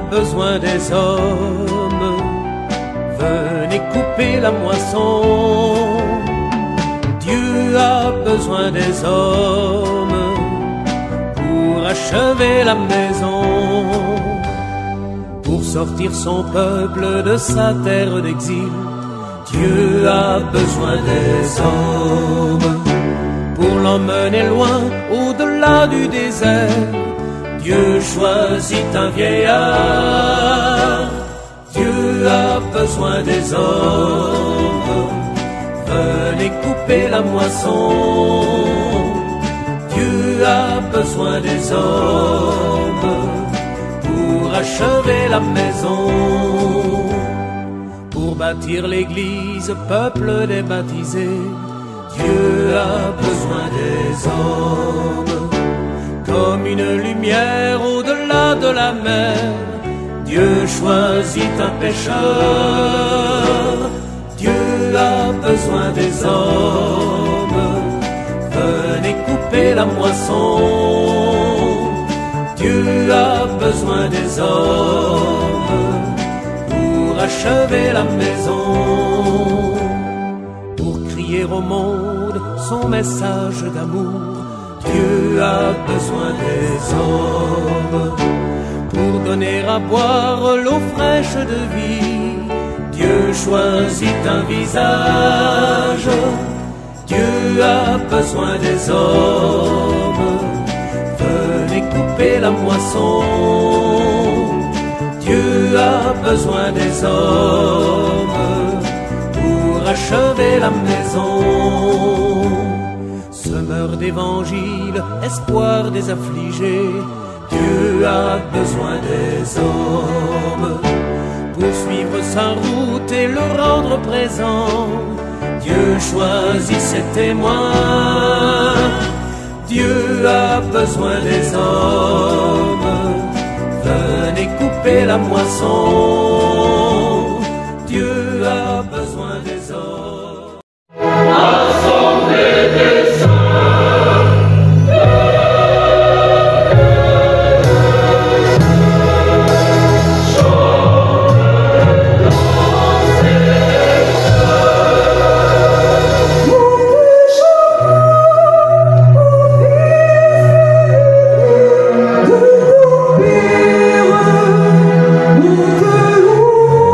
besoin des hommes, venez couper la moisson. Dieu a besoin des hommes pour achever la maison, pour sortir son peuple de sa terre d'exil. Dieu a besoin des hommes pour l'emmener loin, au-delà du désert. Dieu choisit un vieillard. Dieu a besoin des hommes, venez couper la moisson. Dieu a besoin des hommes pour achever la maison, pour bâtir l'église, peuple des baptisés. Dieu a besoin des hommes, comme une lumière au-delà de la mer. Dieu choisit un pécheur. Dieu a besoin des hommes, venez couper la moisson. Dieu a besoin des hommes pour achever la maison, pour crier au monde son message d'amour. Dieu a besoin des hommes pour donner à boire l'eau fraîche de vie. Dieu choisit un visage. Dieu a besoin des hommes, venez couper la moisson. Dieu a besoin des hommes pour achever la maison. Semeur d'évangile, espoir des affligés, Dieu a besoin des hommes pour suivre sa route et le rendre présent. Dieu choisit ses témoins. Dieu a besoin des hommes, venez couper la moisson. Dieu a besoin des hommes. Assemblée des saints, nous te louons.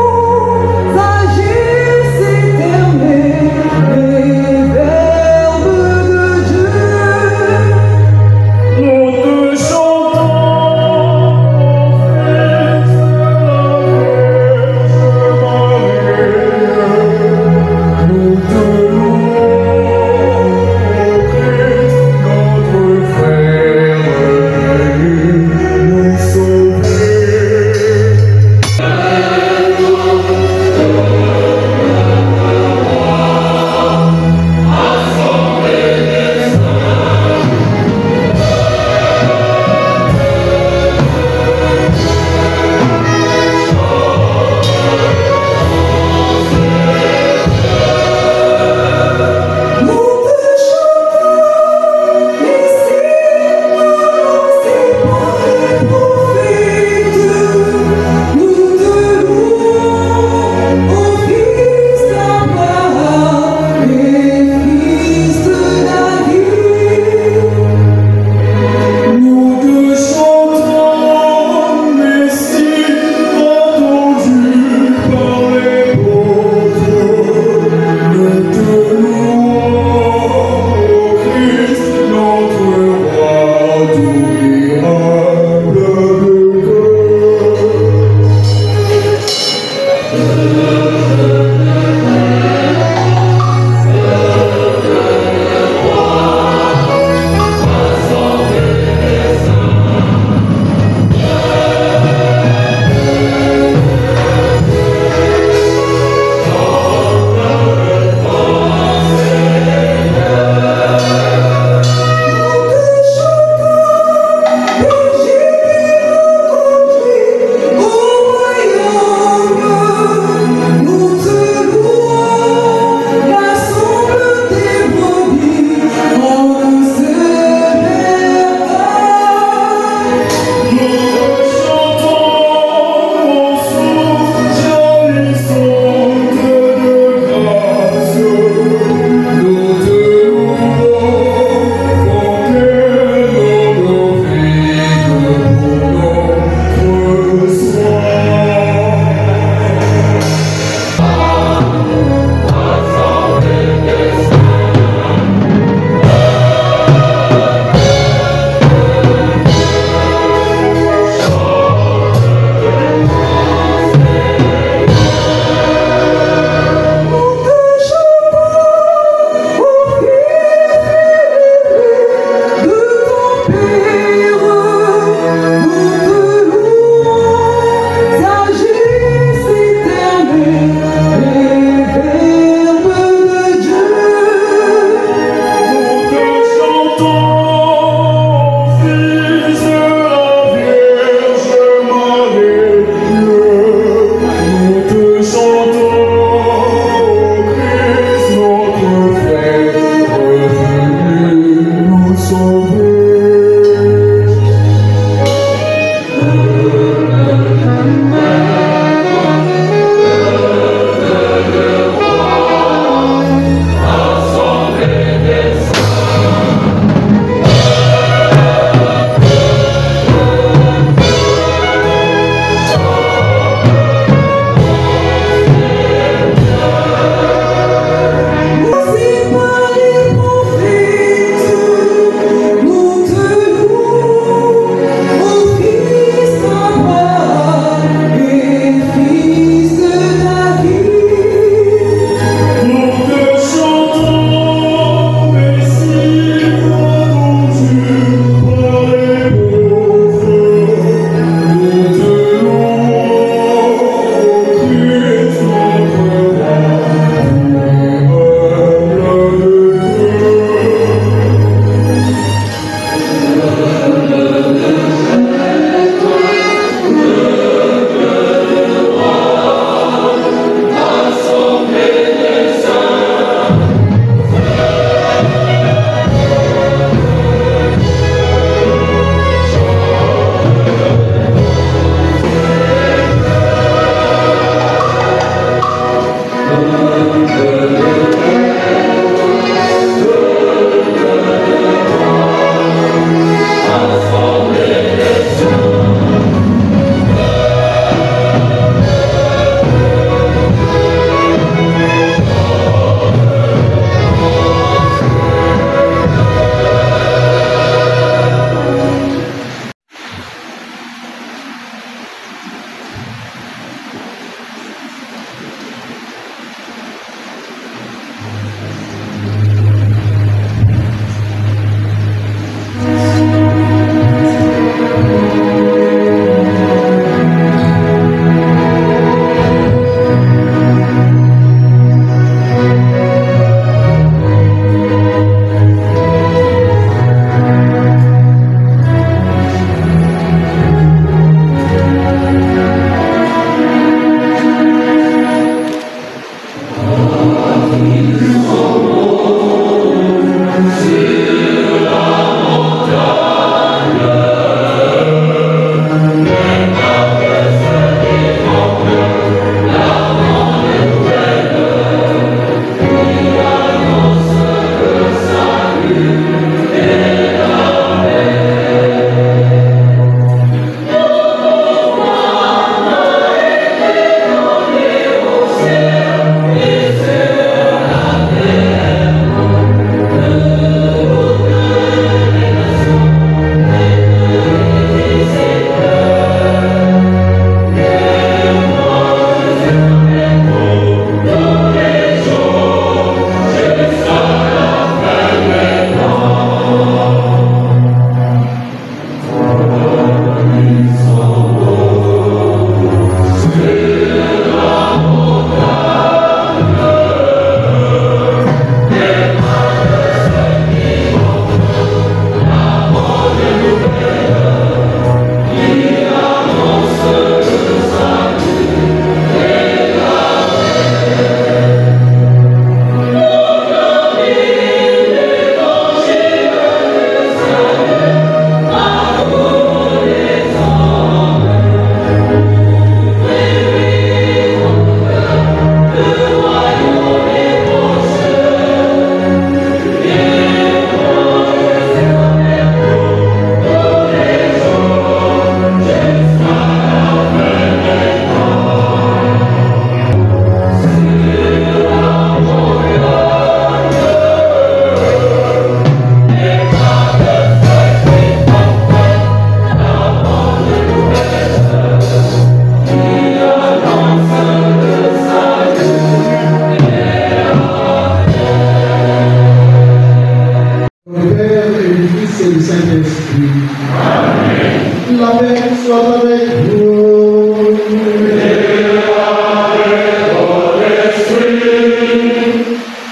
du Fils et du Saint-Esprit. Amen. La paix soit avec vous. Et avec votre esprit.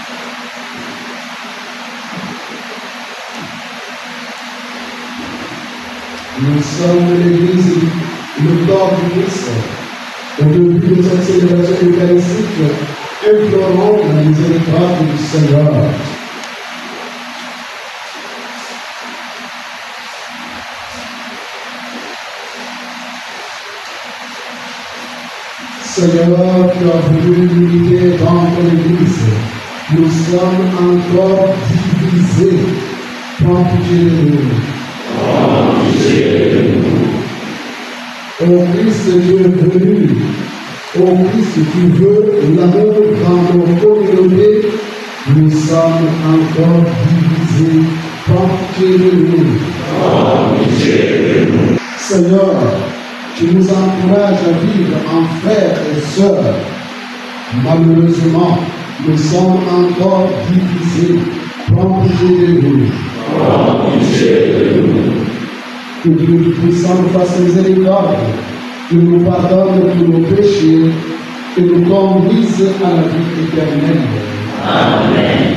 Nous sommes l'Église, le corps du Christ. Au début de cette célébration eucharistique, implorons la miséricorde du Seigneur. Seigneur, tu as voulu l'unité dans ton Église. Nous sommes encore divisés. Prends pitié de nous. Prends pitié de nous. Ô Christ, Dieu venu, ô Christ, tu veux l'amour dans nos communautés, nous sommes encore divisés. Prends pitié de nous. Prends pitié de nous. Seigneur, tu nous encourages à vivre en frères et sœurs. Malheureusement, nous sommes encore divisés. Prends pitié de nous. Prends pitié de nous. Que Dieu Tout-Puissant nous fasse miséricorde, qu'il nous pardonne tous nos péchés et nous conduise à la vie éternelle. Amen.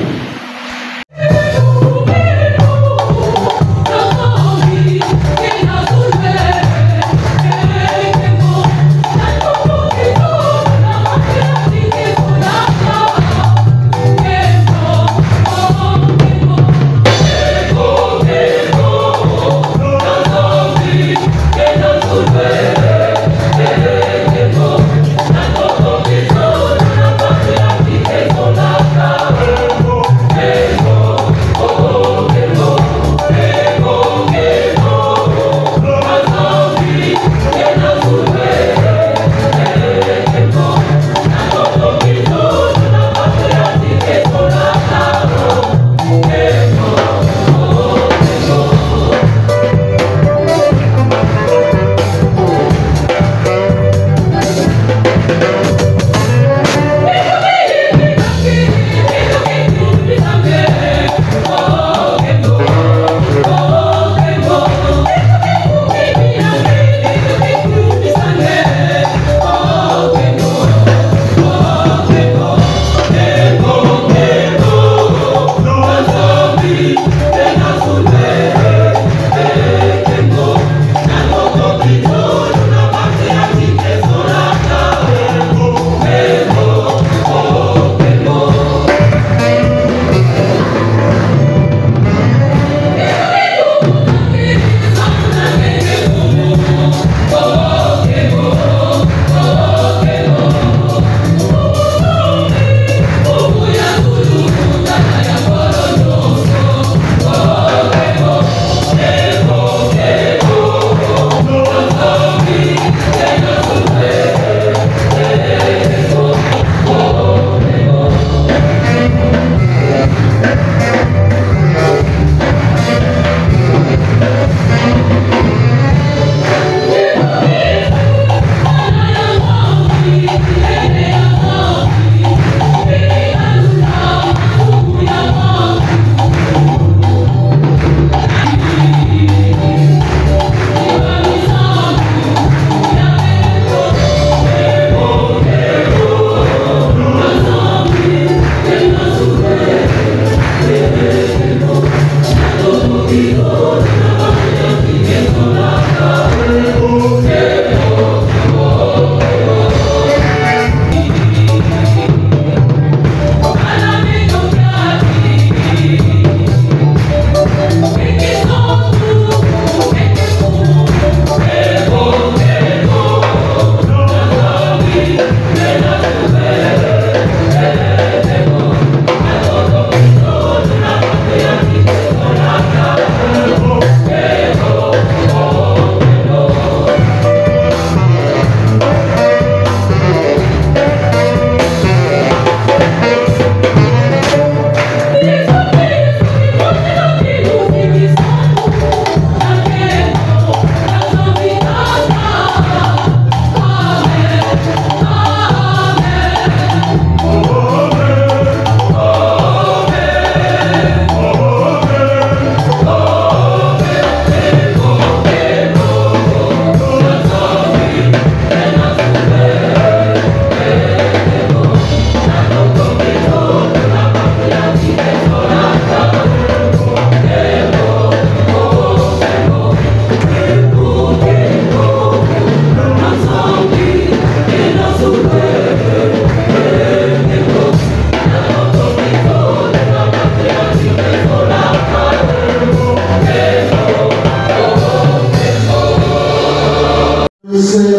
Oh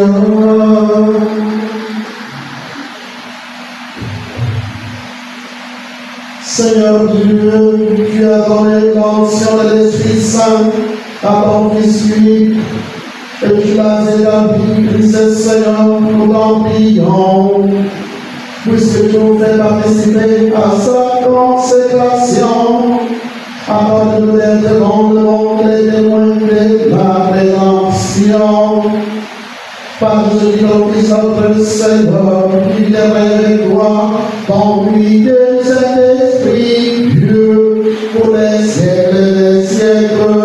Seigneur Dieu, tu as donné l'onction de l'Esprit Saint à ton Fils unique, et tu l'as établi, Christ Seigneur, nous t'en prions, puisque tu nous fais participer à sa consécration, afin de nous être devant le monde les témoins de la rédemption. Par Jésus-Christ notre Seigneur, qui vient avec toi, conduit de cet Esprit Dieu pour les siècles des siècles.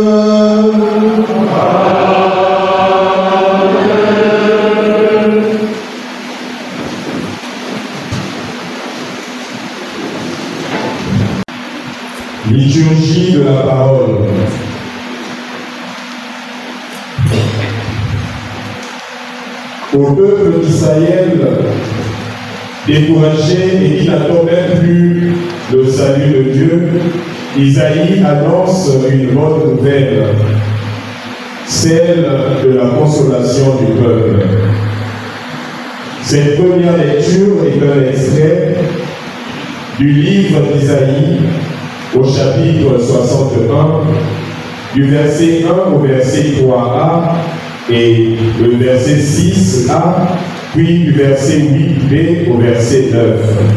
Liturgie de la parole. Au peuple d'Israël, découragé et qui n'attend même plus le salut de Dieu, Isaïe annonce une bonne nouvelle, celle de la consolation du peuple. Cette première lecture est un extrait du livre d'Isaïe au chapitre 61, du verset 1 au verset 3a, et le verset 6a, puis du verset 8b au verset 9.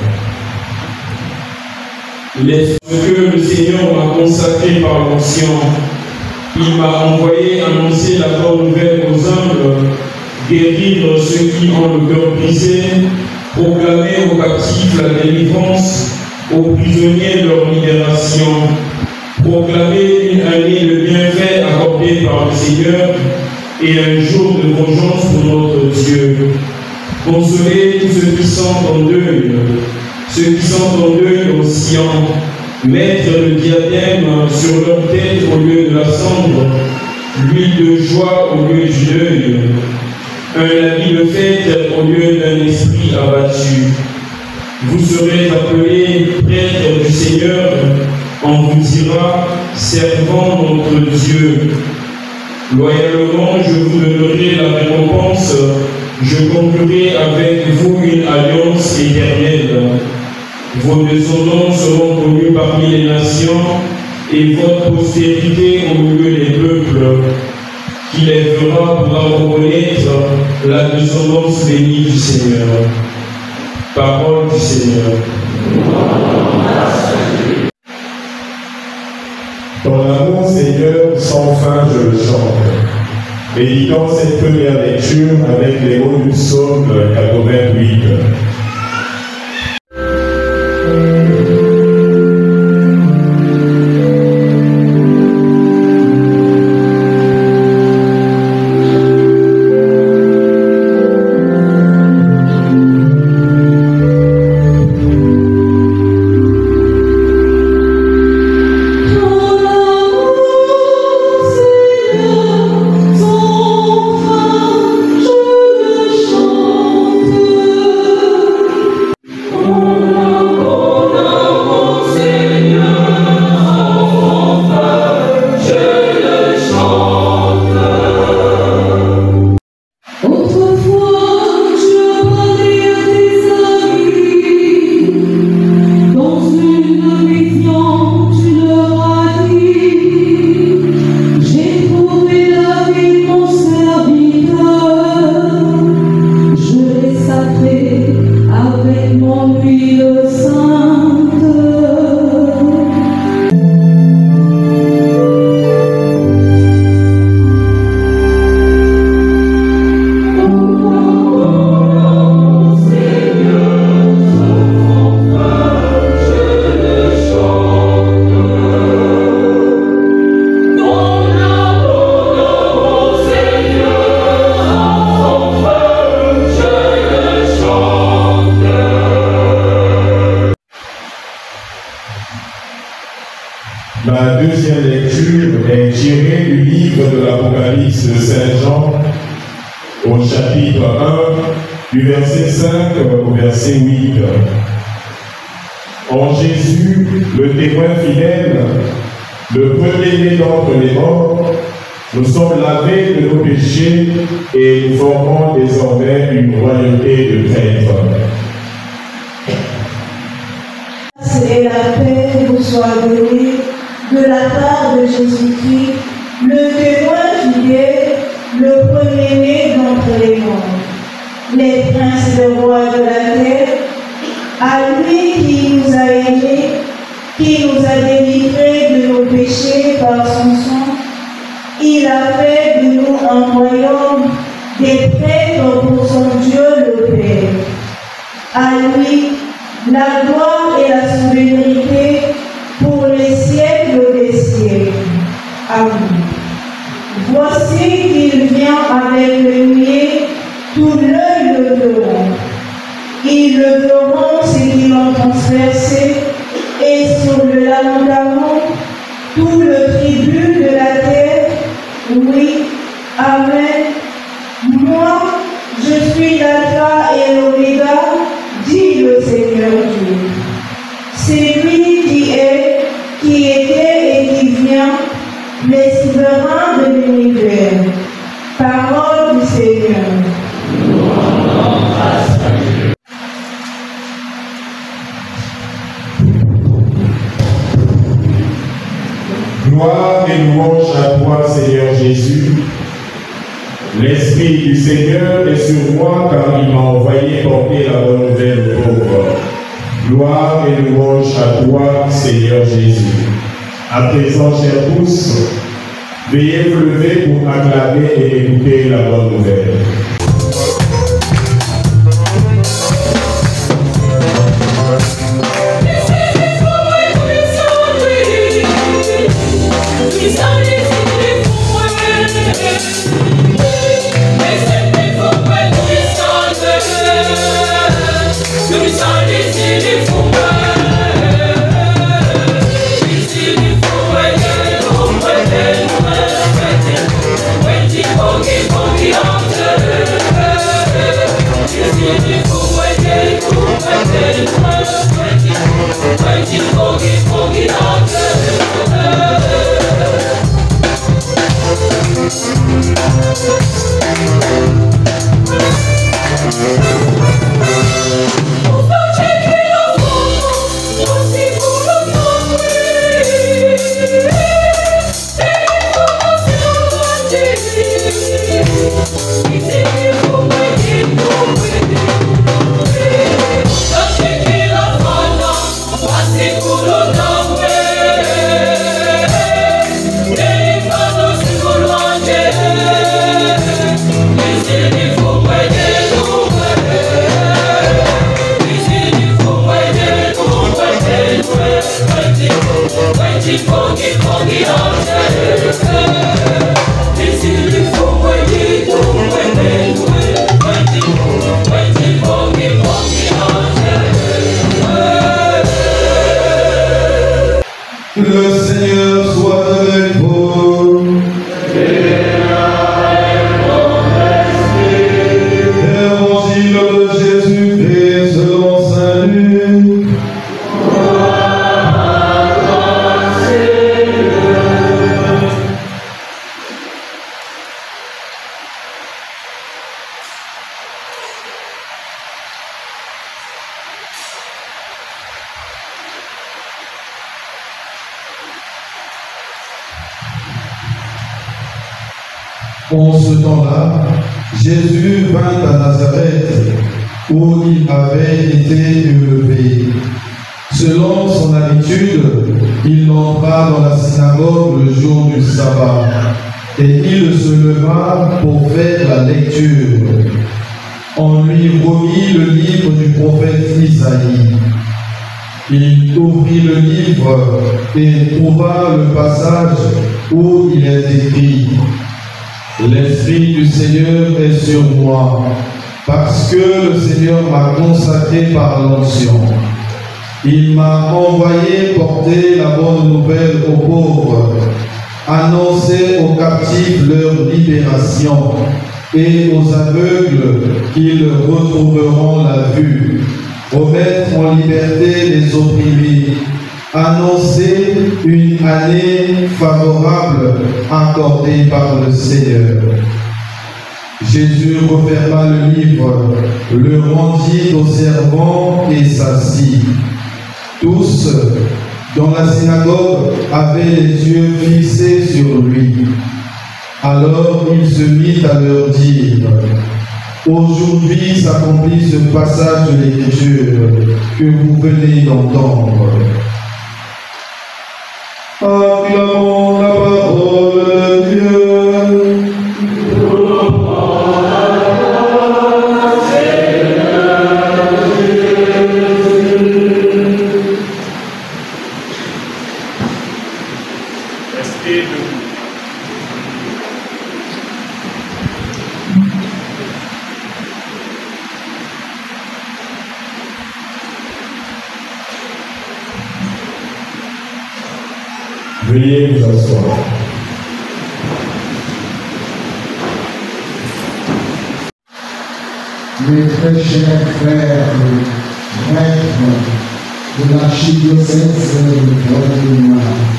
Ce que le Seigneur m'a consacré par l'onction, il m'a envoyé annoncer la bonne nouvelle aux humbles, guérir ceux qui ont le cœur brisé, proclamer aux captifs la délivrance, aux prisonniers leur libération, proclamer une année de bienfaits accordés par le Seigneur, et un jour de vengeance pour notre Dieu. Consoler tous ceux qui sont en deuil, ceux qui sont en deuil au Sion, mettre le diadème sur leur tête au lieu de la cendre, l'huile de joie au lieu du deuil, un habit de fête au lieu d'un esprit abattu. Vous serez appelés prêtres du Seigneur, on vous dira, servant notre Dieu. Loyalement, je vous donnerai la récompense, je conclurai avec vous une alliance éternelle. Vos descendants seront connus parmi les nations et votre postérité au milieu des peuples, qui lèvera pourra reconnaître la descendance bénie du Seigneur. Parole du Seigneur. Ton amour, Seigneur, sans fin, je le chante. Méditons cette première lecture avec les mots du psaume 88. Ma deuxième lecture est tirée du livre de l'Apocalypse de Saint Jean, au chapitre 1, du verset 5 au verset 8. En Jésus, le témoin fidèle, le premier-né d'entre les morts, Nous sommes lavés de nos péchés et nous formons désormais une royauté de prêtres. Et la paix vous soit donnée de la part de Jésus-Christ, le témoin fidèle, le premier-né d'entre les morts, les princes et rois de la terre, à lui qui nous a aimés, qui nous a délivrés de nos péchés par son sang. Il a fait de nous un royaume, des prêtres pour son Dieu le Père. À lui, la gloire et la souveraineté pour les siècles des siècles. Amen. Voici qu'il vient avec le nuée, tout l'œil le verront. Ils le verront ce qu'ils l'ont transversé, et sur le lamentement, tout le tribut de la terre. Oui, Amen. Moi, je suis l'alpha et l'oméga, dit le Seigneur Dieu. C'est lui qui est, qui était et qui vient, le souverain de l'univers. Parole du Seigneur. Gloire et louange à toi, Seigneur Jésus. L'Esprit du Seigneur est sur moi car il m'a envoyé porter la bonne nouvelle aux pauvres. Gloire et louange à toi, Seigneur Jésus. À présent, chers tous, veuillez vous lever pour acclamer et écouter la bonne nouvelle. Le Seigneur soit avec vous. Évangile de Jésus-Christ selon saint Luc. En ce temps-là, Jésus vint à Nazareth, où il avait été élevé. Selon son habitude, il entra dans la synagogue le jour du sabbat, et il se leva pour faire la lecture. On lui remit le livre du prophète Isaïe. Il ouvrit le livre et trouva le passage où il est écrit: L'Esprit du Seigneur est sur moi, parce que le Seigneur m'a consacré par l'onction. Il m'a envoyé porter la bonne nouvelle aux pauvres, annoncer aux captifs leur libération et aux aveugles qu'ils retrouveront la vue, remettre en liberté les opprimés, annoncer une année favorable accordée par le Seigneur. Jésus referma le livre, le rendit aux servants et s'assit. Tous, dans la synagogue, avaient les yeux fixés sur lui. Alors il se mit à leur dire: aujourd'hui s'accomplit ce passage de l'Écriture que vous venez d'entendre. Acclamons la parole de Dieu. Veuillez vous asseoir. Mes très chers frères et maîtres de l'archidiocèse de Guadeloupe,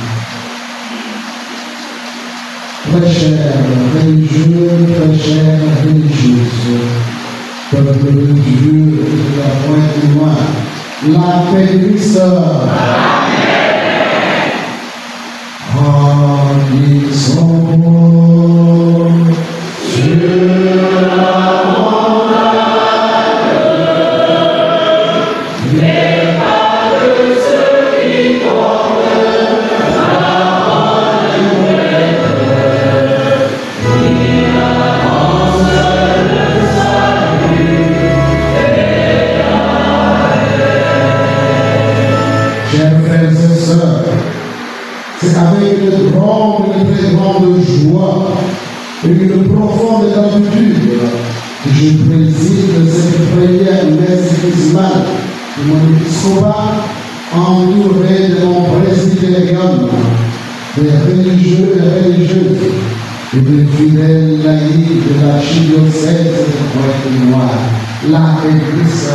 très chers religieux, très chers religieuses, peuple de Dieu de la Pointe-Noire, la paix du Christ. Ils sont sur la montagne, les pas de ceux qui portent la bonne nouvelle, qui annoncent le salut et la paix. Chers frères et sœurs, c'est avec une grande et très grande joie et une profonde gratitude que je préside cette première messe baptismale de mon épiscopat, entouré de mon presbytérium, des religieux et religieuses et des fidèles laïcs de l'archidiocèse de Pointe-Noire, la Église.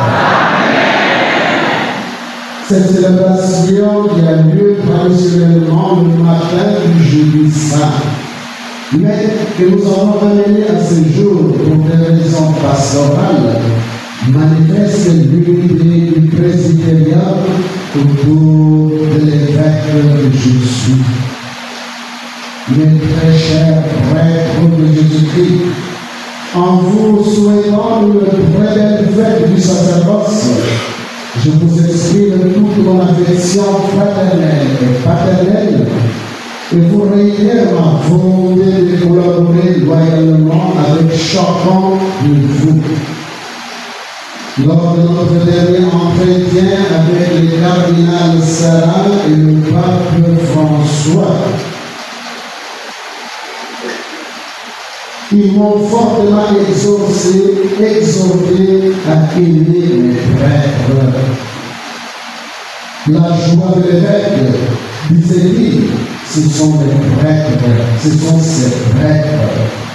Cette célébration qui a lieu traditionnellement le matin du jeudi saint, mais que nous avons amené à ce jour pour des raisons pastorales, manifeste l'unité du presbytérium autour de l'évêque que je suis. Mes très chers prêtres de Jésus-Christ, en vous souhaitant une très belle fête du sacerdoce, je vous exprime toute mon affection fraternelle et paternelle et vous réitère ma volonté de collaborer loyalement avec chacun de vous. Lors de notre dernier entretien avec le cardinal Sarah et le pape François, ils m'ont fortement exhorté à aimer mes prêtres. La joie de l'évêque, disait-il, ce sont mes prêtres, ce sont ses prêtres.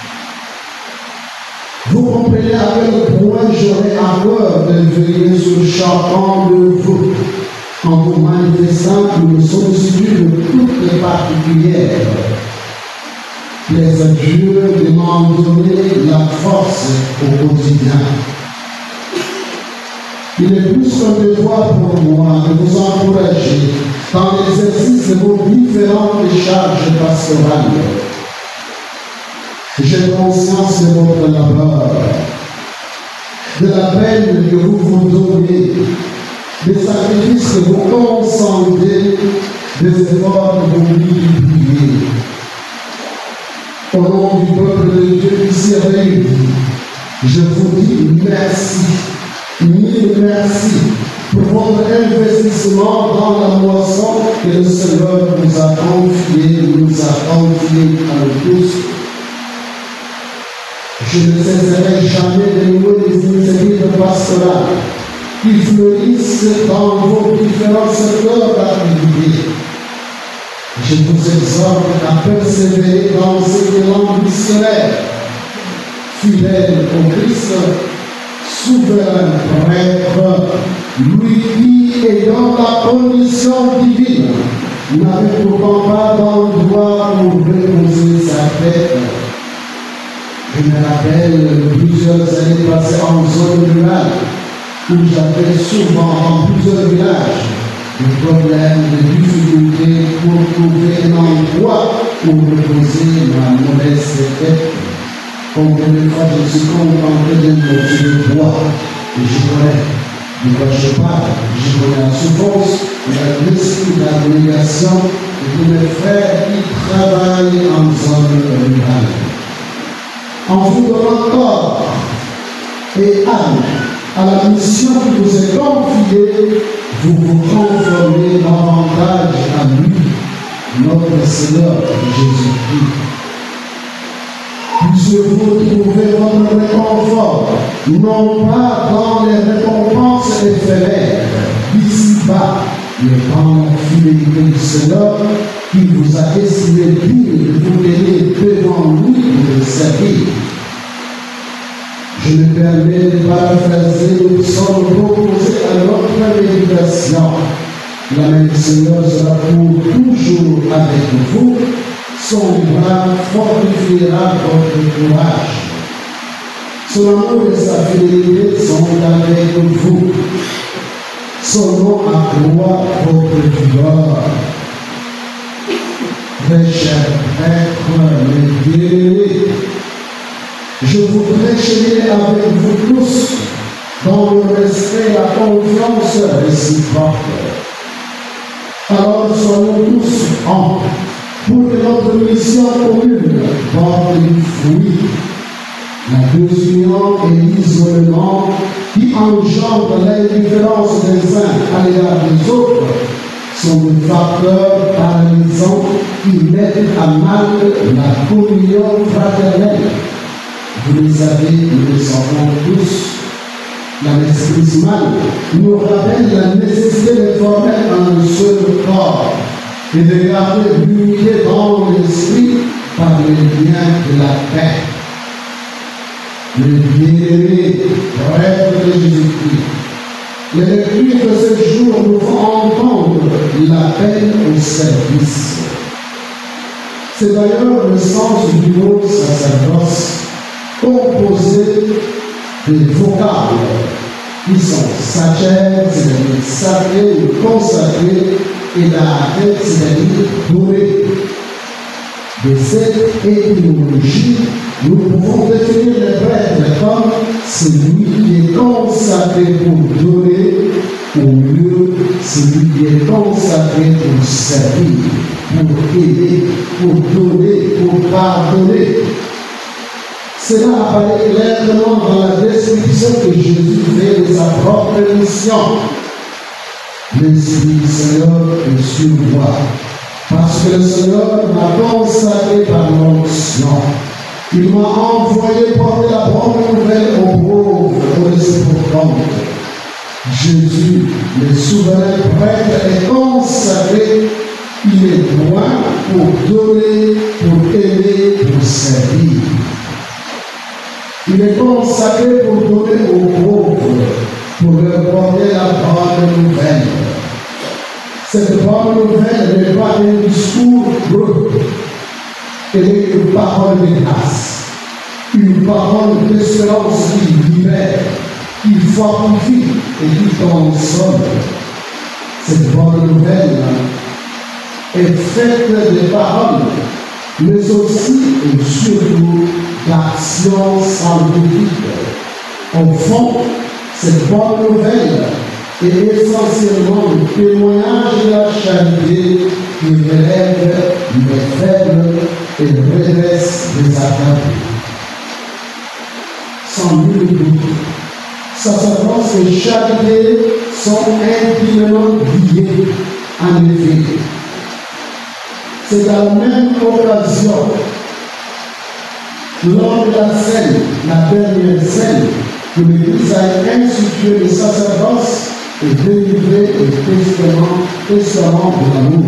Vous comprenez à quel point j'aurais à cœur de veiller sur chacun de vous, en vous manifestant une sollicitude toute particulière. Les adieux m'ont donné la force au quotidien. Il est plus qu'un devoir pour moi de vous encourager dans l'exercice de vos différentes charges pastorales. J'ai conscience de votre labeur, de la peine que vous vous donnez, des sacrifices que vous consentez, des efforts que vous multipliez. Au nom du peuple de Dieu ici réuni, je vous dis merci, mille merci pour votre investissement dans la moisson que le Seigneur nous a confiée à nous tous. Je ne cesserai jamais de louer les initiatives pastorales qui fleurissent dans vos différents secteurs d'activité. Je vous exhorte à persévérer dans ce élan missionnaire, fidèle au Christ, souverain prêtre, lui qui, ayant la condition divine, n'avait pourtant pas d'endroit où reposer sa tête. Je me rappelle plusieurs années passées en zone rurale, où j'avais souvent en plusieurs villages des problèmes, des difficultés pour trouver un endroit où reposer ma modeste tête. Combien de fois je suis contenté d'un morceau de bois et je connais de quoi je parle, je connais la souffrance et l'esprit d'abnégation de tous mes frères qui travaillent en zone rurale. En vous donnant corps et âme à la mission qui vous est confiée, vous vous conformez davantage à lui, notre Seigneur Jésus-Christ. Puisque vous trouvez votre réconfort, non pas dans les récompenses éphémères, d'ici-bas, mais dans la fidélité du Seigneur qui vous a estimé digne de vous tenir devant lui pour le servir. Je me permets de paraphraser le psaume proposé à notre méditation. La main du Seigneur sera pour toujours avec vous. Son bras fortifiera votre courage. Son amour et sa fidélité sont avec vous. Son nom accroît votre vigueur. Très cher prêtre, mes bien-aimés, je voudrais cheminer avec vous tous dans le respect et la confiance réciproque. Alors soyons tous en pour que notre mission commune porte du fruit. La désunion et l'isolement qui engendrent l'indifférence des uns à l'égard des autres sont des facteurs paralysants qui mettent à mal la communion fraternelle. Vous les savez, nous le savons tous. La messe chrismale nous rappelle la nécessité de former un seul corps et de garder l'unité dans l'esprit par le lien de la paix. Le bien-aimé prêtre de Jésus-Christ. Les lectures de ce jour nous font entendre l'appel au service. C'est d'ailleurs le sens du mot sacerdoce, composé des vocables qui sont sacer, c'est-à-dire sacré ou consacré, et la tête, c'est-à-dire doré. De cette étymologie, nous pouvons définir les prêtres comme celui qui est consacré pour donner, au mieux celui qui est consacré pour servir, pour aider, pour donner, pour pardonner. Cela apparaît clairement dans la description que Jésus fait de sa propre mission. L'Esprit du Seigneur est sur moi, parce que le Seigneur m'a consacré par l'onction. Il m'a envoyé porter la bonne nouvelle aux pauvres, aux désespérants. Jésus, le souverain prêtre, est consacré. Il est loin pour donner, pour aimer, pour servir. Il est consacré pour donner aux pauvres, pour leur porter la bonne nouvelle. Cette bonne nouvelle n'est pas un discours brut, elle est une parole de grâce, une parole d'espérance qui libère, qui fortifie et qui console. Cette bonne nouvelle est faite de paroles, mais aussi et surtout d'actions scientifiques. Au fond, cette bonne nouvelle est essentiellement le témoignage de la charité qui relève les faibles et redresse les accablés. Sans nul doute, sacerdoce et charité sont intimement liés. En effet, c'est à la même occasion, lors de la scène, la dernière scène, que l'Église a institué le sacerdoce et délivré le testament de l'amour.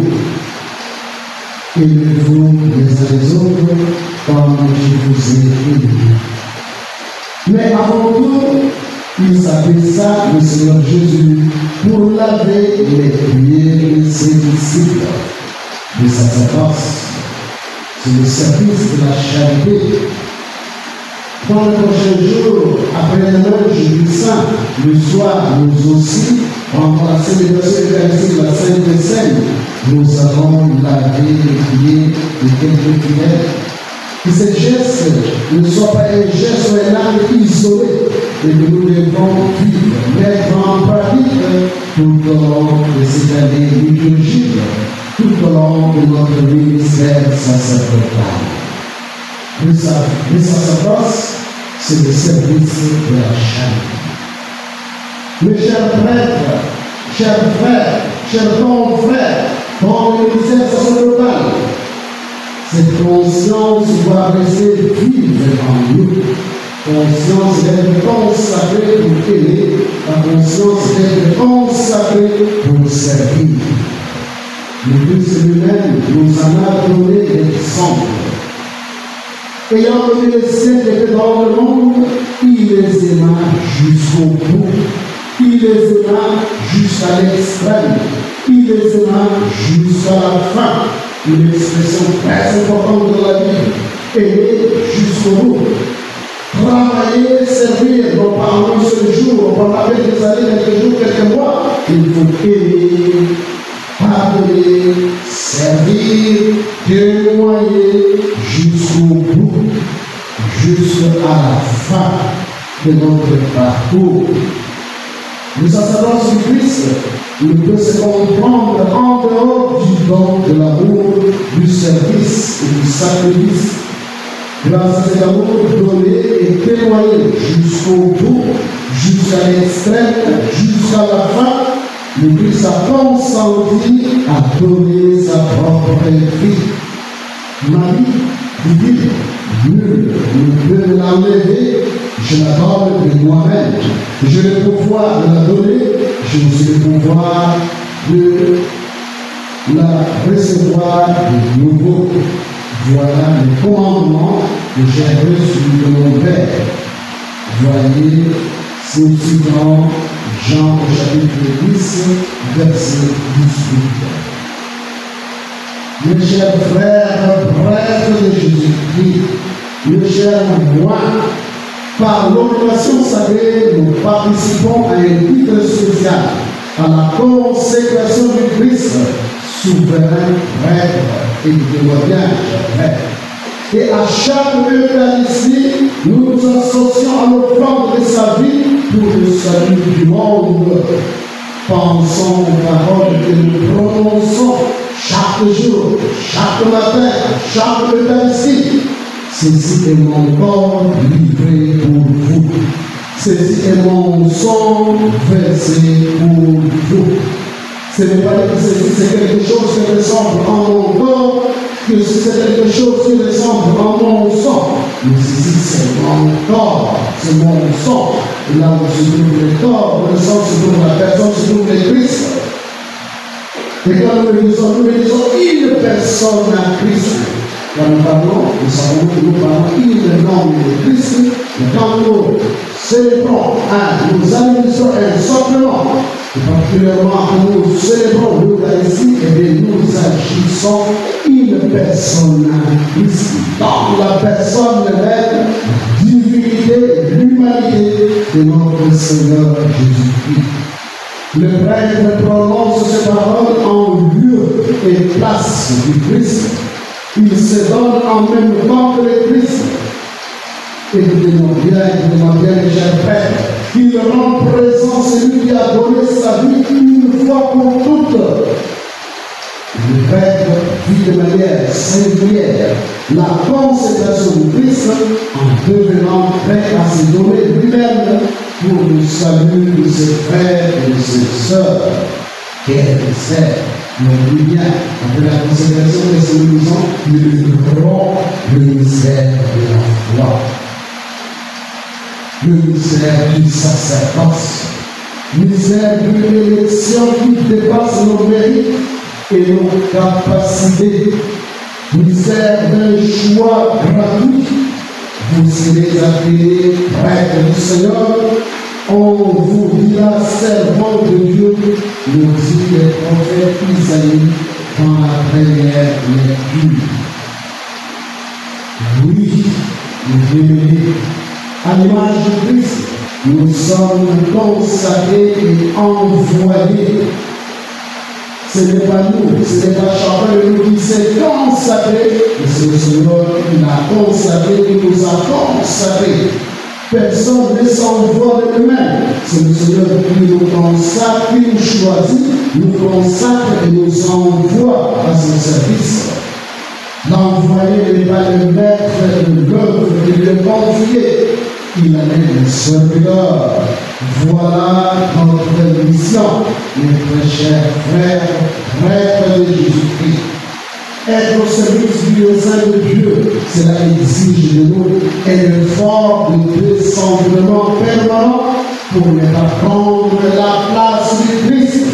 Aimez-vous les uns les autres comme je vous ai aimé. Mais avant tout, ils abaissa le Seigneur Jésus pour laver les pieds de ses disciples de sacerdoce. C'est le service de la charité. Dans le prochain jour, après le jeudi saint, le soir, nous aussi, pendant la célébration eucharistique de la Sainte Seine, nous avons lavé les pieds de quelques fidèles. Que ce geste ne soit pas un geste ou un acte isolé et que nous devons vivre, mettre en pratique tout au long de cette année liturgique, tout au long de notre ministère sacerdotal. Le sacerdoce, c'est le service de la charité. Mes chers prêtres, chers frères, chers confrères, dans le ministère sacerdotal, cette conscience doit rester vive en nous. Conscience d'être consacrée pour aimer, la conscience d'être consacrée pour servir. Le Christ lui-même nous en a donné l'exemple. Ayant connu les siècles dans le monde, il les aima jusqu'au bout. Il les aima jusqu'à l'extrême. Il les aima jusqu'à la fin. Une expression très importante de la Bible. Aimer jusqu'au bout. Travailler, servir, non pas un seul jour, pendant quelques années, quelques jours, quelques mois. Il faut aimer, pardonner, servir, témoigner jusqu'au bout, jusqu'à la fin de notre parcours. Le sacerdoce du Christ ne peut se comprendre en dehors du don de l'amour, du service et du sacrifice. Grâce à cet amour donné et témoigné jusqu'au bout, jusqu'à l'extrême, jusqu'à la fin, le Christ a consenti à donner sa propre vie. Marie, dit, nul ne peut l'enlever, je la donne de moi-même. J'ai le pouvoir de la donner, j'ai aussi le pouvoir de la recevoir de nouveau. Voilà le commandement que j'ai reçu de mon Père. Voyez, c'est aussi dans Jean au chapitre 10, verset 18. Mes chers frères, prêtres de Jésus-Christ, mes chers moines, par l'ordination sacrée, nous participons à un titre spécial, à la consécration du Christ, souverain prêtre et témoignage prêtre. Et à chaque Eucharistie, nous nous associons à l'offrande de sa vie pour le salut du monde. Pensons aux paroles que nous prononçons chaque jour, chaque matin, chaque Eucharistie. Ceci est mon corps livré pour vous. Ceci est mon sang versé pour vous. Ce n'est pas que ceci c'est quelque chose qui ressemble en mon corps, que c'est quelque chose qui ressemble en mon sang. Mais ceci c'est mon corps, c'est mon sang. Et là où se trouve le corps, le sang se trouve la personne, se trouve le Christ. Et quand nous disons une personne à Christ. Quand nous parlons, nous savons que nous parlons une nom de Christ, mais quand nous célébrons, nous administrons un sacrement, et particulièrement quand nous célébrons l'Eucharistie, et bien nous agissons une personne à Christ, dans la personne de l'être, divinité, l'humanité de notre Seigneur Jésus-Christ. Le prêtre prononce ces paroles en lieu et place du Christ. Il se donne en même temps que le Christ. Écoutez-moi bien, mes chers frères, il rend présent celui qui a donné sa vie une fois pour toutes. Le prêtre vit de manière singulière la consécration du Christ en devenant prêt à se donner lui-même pour le salut de ses frères et de ses sœurs. Quel mystère! Mais bien, après la consécration de ces maisons, nous découvrons le mystère de la foi. Le mystère du sacerdoce. Mystère d'une élection qui dépasse nos mérites et nos capacités. Mystère d'un choix gratuit. Vous serez appelés prêtres du Seigneur On vous dira servant de Dieu, nous dit le prophète Isaïe dans la première lecture. Oui, nous bien-aimés, à l'image de Christ, nous sommes consacrés et envoyés. Ce n'est pas nous, ce n'est pas chacun de nous qui s'est consacré, mais c'est le Seigneur qui l'a consacré, qui nous a consacrés. Personne ne s'envoie de lui-même. C'est le Seigneur qui nous consacre, qui nous choisit, nous consacre et nous envoie à son service. L'envoyé n'est pas le maître de l'œuvre, il est confié. Il amène le serviteur. Voilà notre mission, mes très chers frères, frères de Jésus-Christ. Être au service du sein de Dieu, cela exige de nous un effort de décentrement permanent pour ne pas prendre la place du Christ.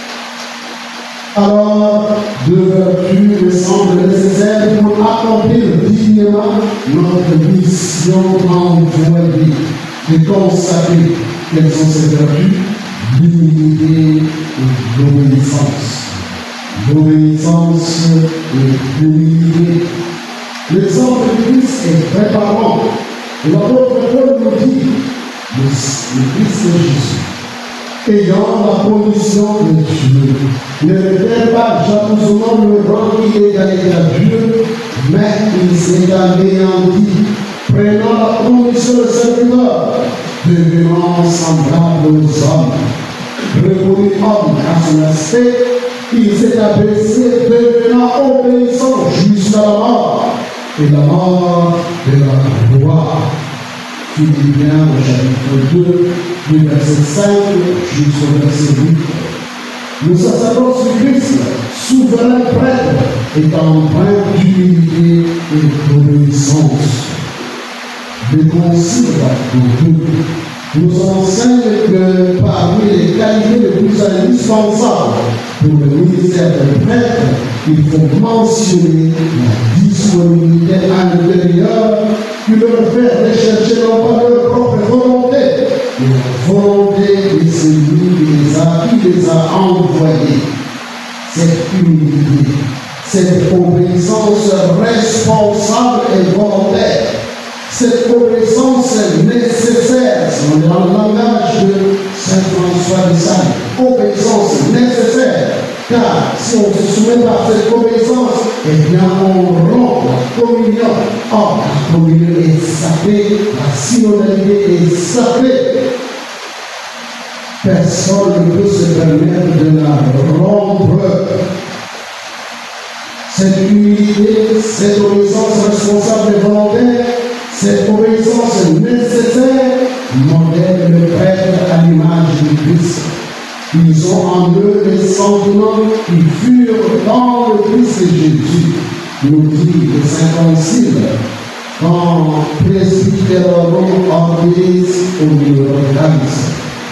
Alors, deux vertus me semblent nécessaires pour accomplir dignement notre mission envoyée et consacrée. Quelles sont ces vertus? L'humilité et l'obéissance. L'obéissance et l'humilité. L'exemple de Christ est très parlant. L'apôtre Paul nous dit, le Christ de Jésus, ayant la condition de Dieu, ne mettait pas jalousement le rang qui est égalé à Dieu, mais il s'est anéanti, prenant la condition de serviteur, devenant semblable aux hommes. Reconnu homme à son aspect, il s'est abaissé, devenant obéissant jusqu'à la mort, et la mort de la gloire. Philippiens au chapitre 2, du verset 5 jusqu'au verset 8. Le sacerdoce du Christ, souverain prêtre, est empreint d'humilité et d'obéissance. Le concile nous enseigne que parmi les qualités les plus indispensables pour le ministère de prêtre, il faut mentionner la disponibilité intérieure qui leur fait rechercher non pas leur propre volonté, mais la volonté de celui qui les a envoyés. Cette humilité, cette obéissance responsable et volontaire, cette obéissance nécessaire, c'est dans le langage de Saint François de Sales, obéissance nécessaire, car si on se soumet à cette obéissance, eh bien on rompt la communion. Or, la communion est sacrée, la synodalité est sacrée. Personne ne peut se permettre de la rompre. Cette humilité, cette obéissance responsable et volontaire, cette obéissance nécessaire modèle le prêtre à l'image du Christ. Ils ont en eux les sentiments qui furent dans le Christ et Jésus, nous dit le Saint Concile, quand presbyterorum orbis universalis.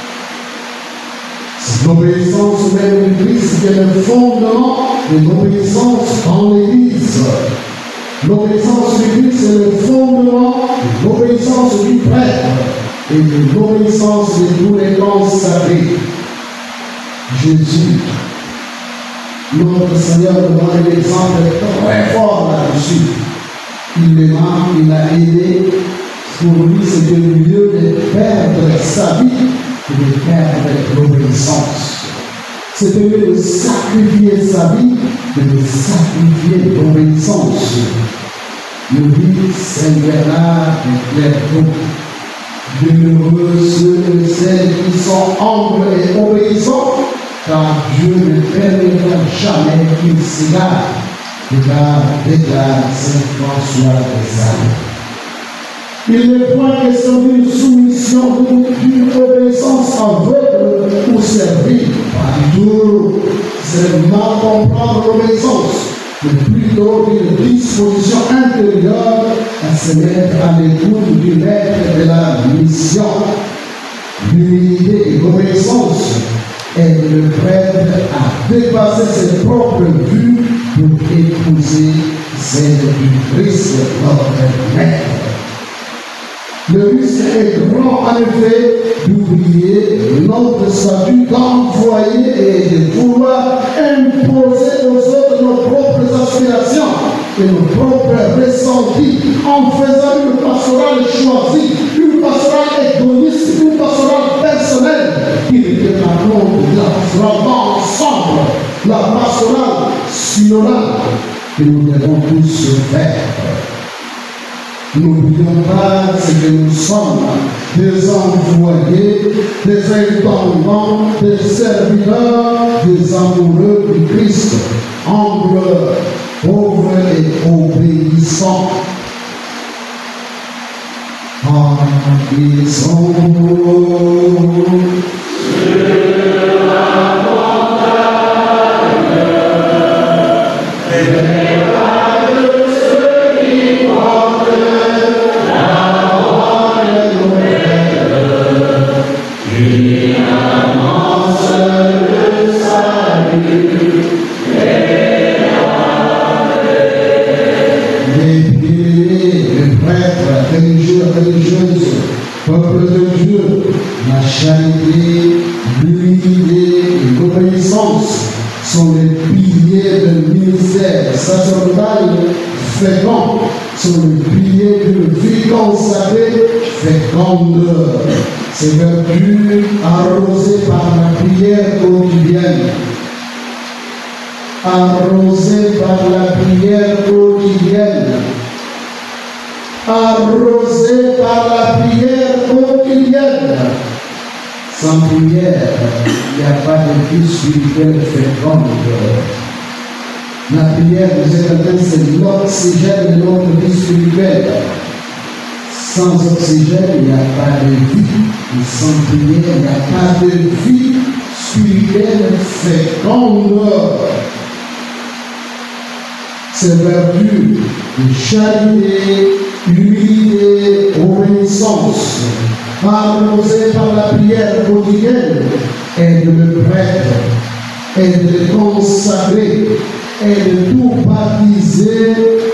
L'obéissance même du Christ est le fondement de l'obéissance dans l'Église. L'obéissance du Christ est le fondement de l'obéissance du prêtre et de l'obéissance de tous les consacrés. Jésus, notre Seigneur, nous donne un exemple très fort là-dessus. Il aima, il a aidé. Pour lui, c'était mieux de perdre sa vie que de perdre l'obéissance. C'était mieux de sacrifier sa vie que de sacrifier l'obéissance. Nous dit Saint Bernard de Clairvaux. Bienheureux ceux et celles qui sont humbles et obéissants, car Dieu ne permettra jamais qu'ils s'égarent. Déclare Saint François de Sales. Il n'est point question d'une soumission, d'une obéissance aveugle pour servir. Pas du tout. C'est mal comprendre l'obéissance, mais plutôt une disposition intérieure à se mettre à l'écoute du maître de la mission. L'humilité et l'obéissance aident le prêtre à dépasser ses propres vues pour épouser celle du Christ, notre maître. Le risque est grand, en effet, d'oublier notre statut d'envoyé et de vouloir imposer aux autres nos propres aspirations et nos propres ressentis en faisant une pastorale choisie, une pastorale égoïste, une pastorale personnelle qui ne tient pas compte de la pastorale d'ensemble, la pastorale synodale que nous devons tous faire. N'oublions pas ce que nous sommes, des envoyés, des intendants, des serviteurs, des amoureux du Christ, humbles, pauvres et obéissants. Peuple de Dieu, la charité, l'humilité et l'obéissance sont les piliers d'un ministère sacerdotal fécond, sont les piliers d'une vie consacrée féconde. Ces vertus arrosées par la prière quotidienne, arrosées par la prière quotidienne, arrosé par la prière quotidienne. Sans prière, il n'y a pas de vie spirituelle féconde. La prière, vous êtes c'est l'oxygène de notre vie spirituelle. Sans oxygène, il n'y a pas de vie. Et sans prière, il n'y a pas de vie spirituelle féconde. Ces vertus de charité, humilité, obéissance, arrosée par la prière quotidienne, et de le prêtre, et de le consacrer, et de tout baptiser,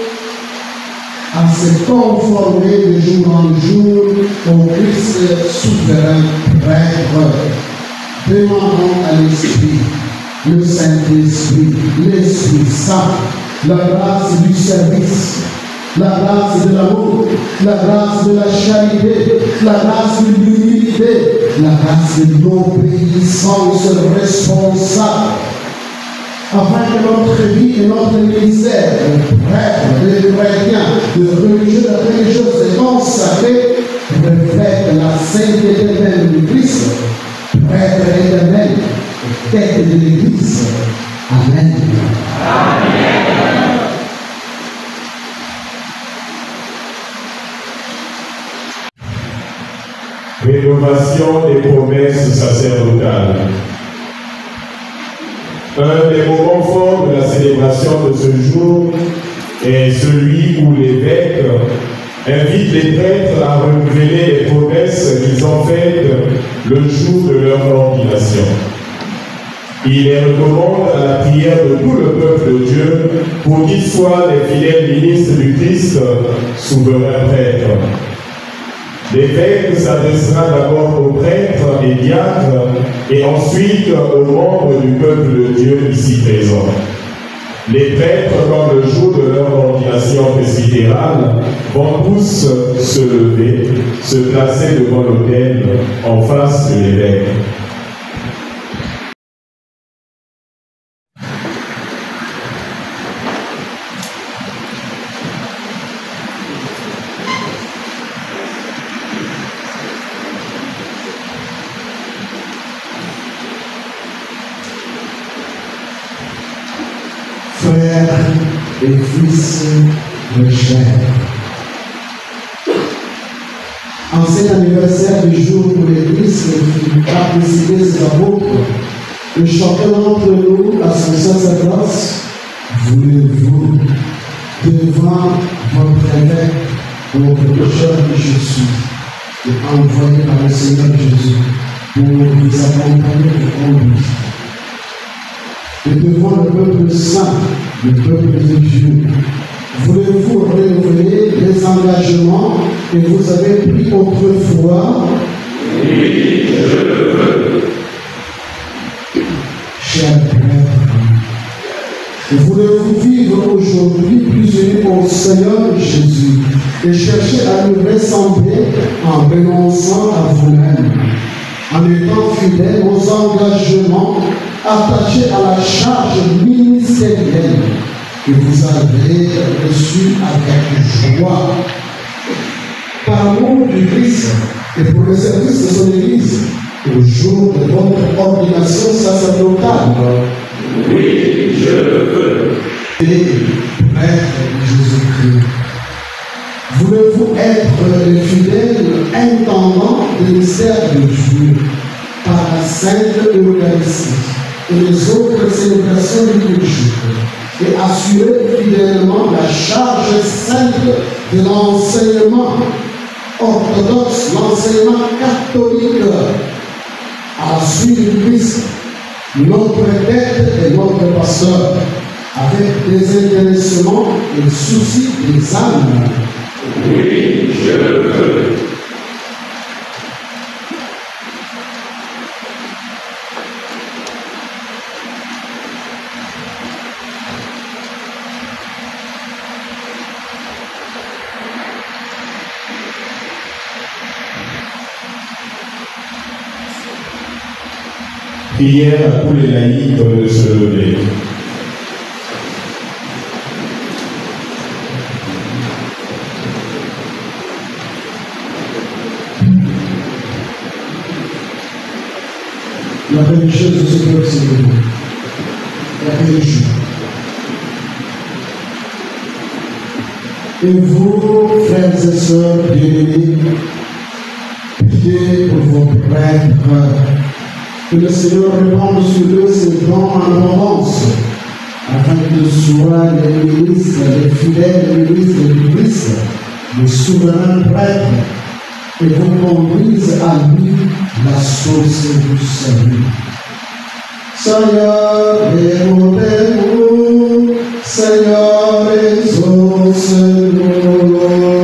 à se conformer de jour en jour au Christ souverain prêtre. Demandons à l'Esprit, le Saint-Esprit, l'Esprit Saint, la grâce du service, la grâce de l'amour, la grâce de la charité, la grâce de l'humilité, la grâce de l'obéissance responsable, afin que notre vie et notre ministère de prêtre, de chrétien, de religieux, de religieuse et consacrés reflètent la sainteté même du Christ, prêtre éternel et tête de l'Église. Amen. Amen. Rénovation des promesses sacerdotales. Un des moments forts de la célébration de ce jour est celui où l'évêque invite les prêtres à renouveler les promesses qu'ils ont faites le jour de leur ordination. Il les recommande à la prière de tout le peuple de Dieu pour qu'ils soient les fidèles ministres du Christ, souverain prêtre. L'évêque s'adressera d'abord aux prêtres et diacres et ensuite aux membres du peuple de Dieu ici présents. Les prêtres, comme le jour de leur ordination presbytérale, vont tous se lever, se placer devant l'autel en face de l'évêque. Frères et fils de chair. En cet anniversaire du jour où l'Église a présidé ses apôtres, et chacun d'entre nous, à son sacerdoce, voulez-vous, devant votre évêque, votre pécheur que je suis, et envoyé par le Seigneur Jésus, pour vous accompagner et conduire. Et devant le peuple saint, le peuple de Dieu, Voulez-vous renouveler les engagements que vous avez pris autrefois? Oui, je le veux. Chers prêtres, voulez-vous vivre aujourd'hui plus unis au Seigneur Jésus et chercher à nous ressembler en renonçant à vous-même, en étant fidèles aux engagements attachés à la charge ministérielle que vous avez reçue avec joie, par l'amour du Christ et pour le service de son Église au jour de votre ordination sacerdotale? Oui, je le veux. Et prêtre de Jésus-Christ, voulez-vous être les fidèles intendants du mystère de Dieu par la Sainte Eucharistie et les autres célébrations liturgiques et assurer fidèlement la charge sainte de l'enseignement orthodoxe, l'enseignement catholique à la suite du Christ, notre tête et notre pasteur, avec désintéressement et souci des âmes? Oui, je le veux. Prière à tous les laïcs de se lever. La religieuse de ce peuple, c'est la religion. Et vous, frères et sœurs bien-aimés, priez pour vos prêtres, que le Seigneur répande sur eux ses dons en abondance, afin que soient les ministres, les fidèles ministres du Christ, les souverains prêtres, et vous conduisent à lui la source du salut. Seigneur, écoutez-nous, Seigneur, exauce-nous.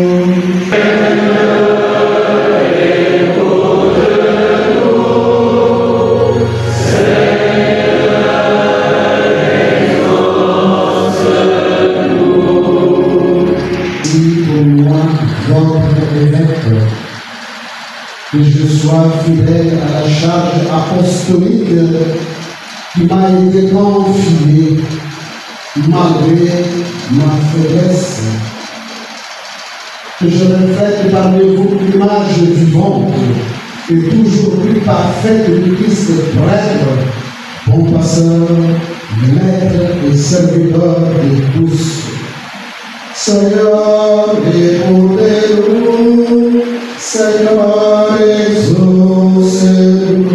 Que je sois fidèle à la charge apostolique qui m'a été confiée malgré ma faiblesse. Que je reflète parmi vous l'image vivante et toujours plus parfaite du Christ prêtre, bon pasteur, maître et serviteur de tous. Seigneur, écoutez-nous, Seigneur, exauce-nous.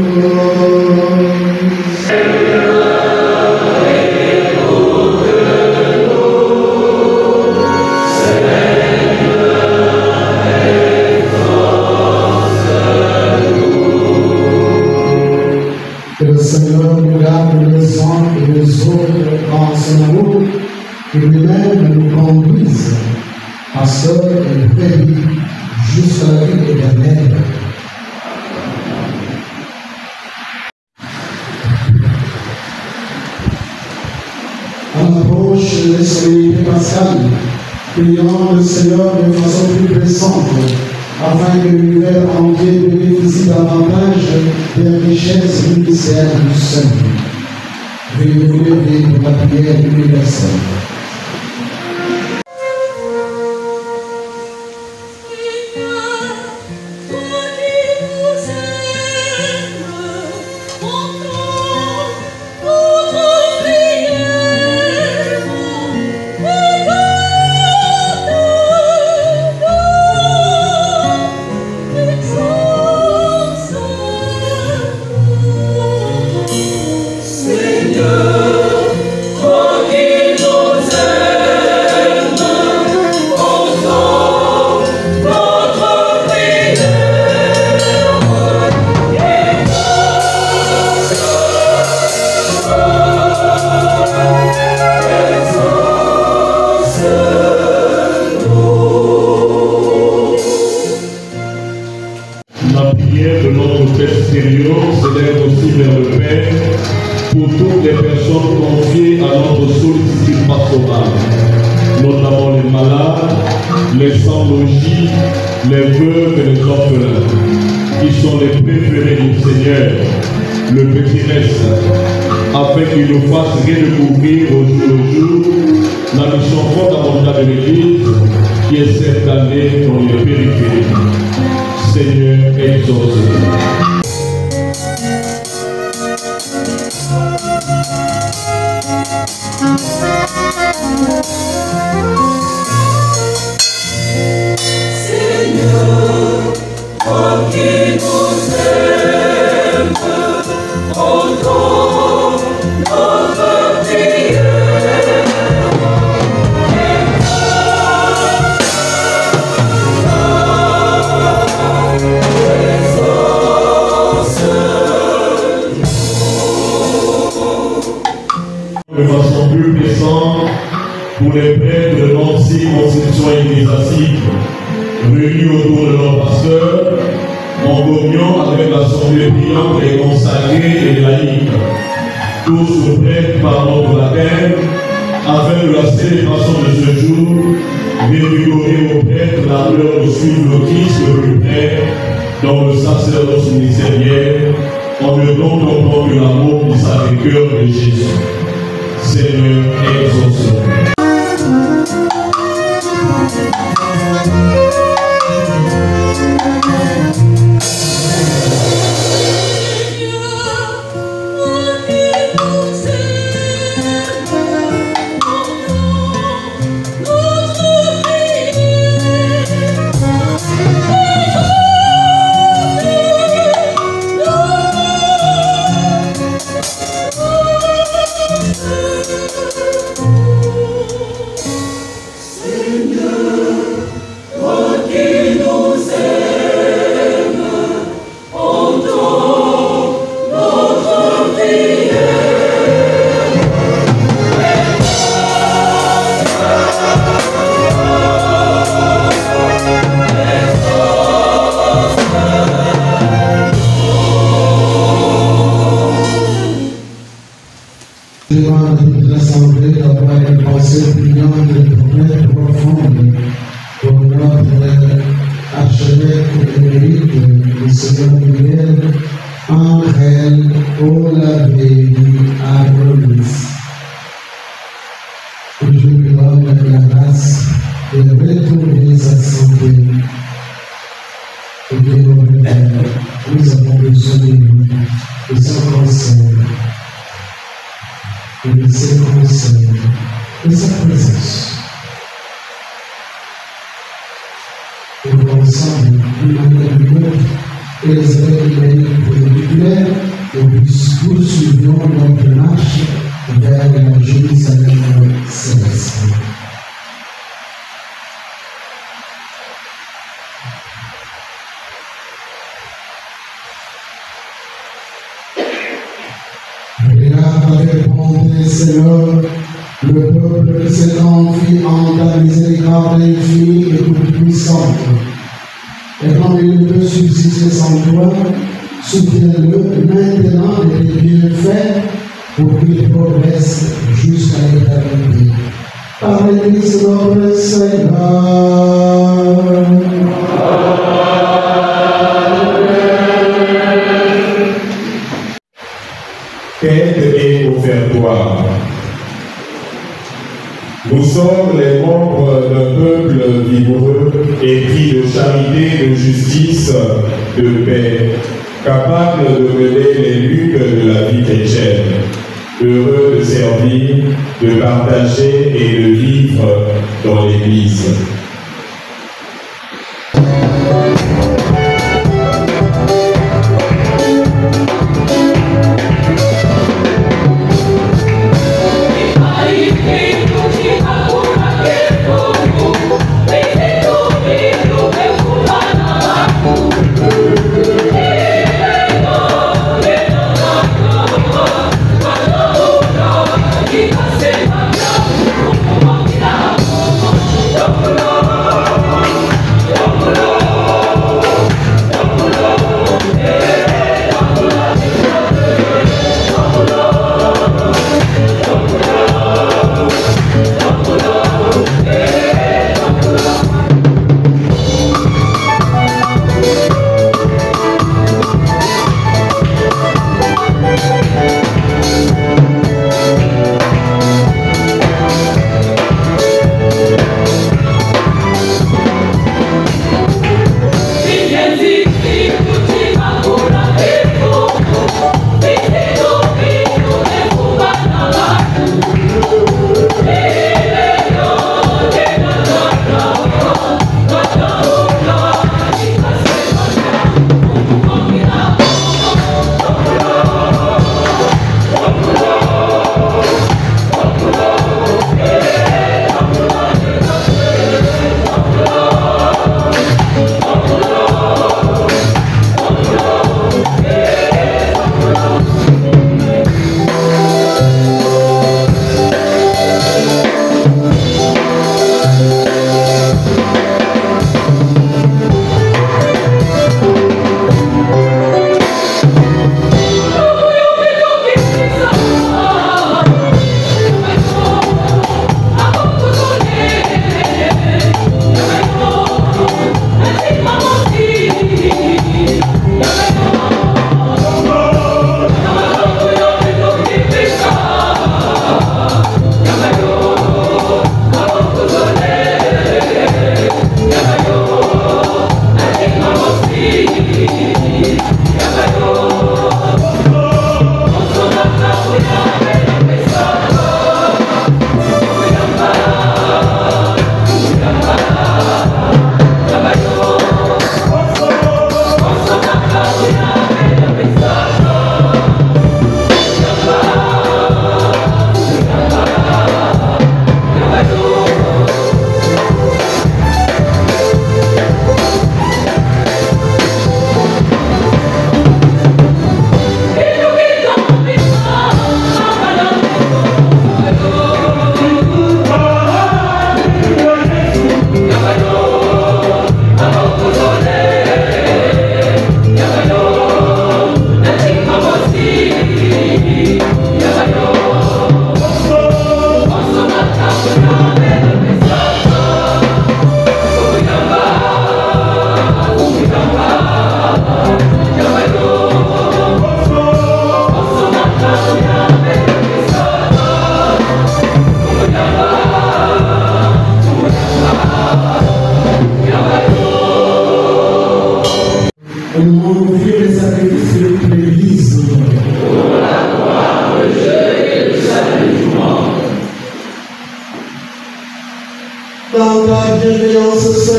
Que le Seigneur nous garde les uns et les autres dans son amour, que lui-même nous conduise à seul et béni jusqu'à la vie éternelle. À l'approche des solennités pascales, prions le Seigneur de façon plus pressante, afin que l'univers entier bénéficie davantage des richesses du mystère du salut. Veuillez vous lever pour la prière universelle. Seigneur, toi qui nous toutes les personnes confiées à notre sollicitude pastorale, notamment les malades, les sans-logis, les veuves et les orphelins, qui sont les préférés du Seigneur, le petit reste, afin qu'il nous fasse redécouvrir au jour le jour la mission fondamentale de l'Église, qui est celle d'aller dans les périphéries. Seigneur, exauce. Seigneur, toi qui nous aimes, entends notre prière. De façon plus puissante pour les prêtres de l'ancienne constitution ecclésiastique réunis autour de leur pasteur en communion avec l'assemblée brillante et consacrée et laïque, tous prêts par notre baptême, afin de la célébration de ce jour, revigorer aux prêtres la l'heure de suivre le Christ le plus près dans le sacerdoce ministériel, en ne contemplant que l'amour du Sacré-Cœur de Jésus. Seigneur, exauce. Demande à toute l'Assemblée d'avoir une pensée brillante et profonde pour notre archevêque émérite, le Seigneur Miguel, Angel Olaveyi Aronis. Que Dieu lui donne la grâce de retrouver sa santé. Et de notre Père, nous avons besoin de lui, de son conseil. Et de ses conseils, de sa présence. Et ensemble, d'une manière ou d'une autre, et les évêques individuels, et puis poursuivons notre marche vers la Jérusalem céleste. Seigneur, le peuple qui s'est confie en ta miséricorde infinie et toute puissante. Et comme il ne peut subsister sans toi, soutiens-le maintenant de tes bienfaits pour qu'il progresse jusqu'à l'éternité. Par l'Église de notre Seigneur. Quête et offertoire. Nous sommes les membres d'un peuple vigoureux et pris de charité, de justice, de paix, capable de mener les luttes de la vie chrétienne, heureux de servir, de partager et de vivre dans l'Église. Thank you.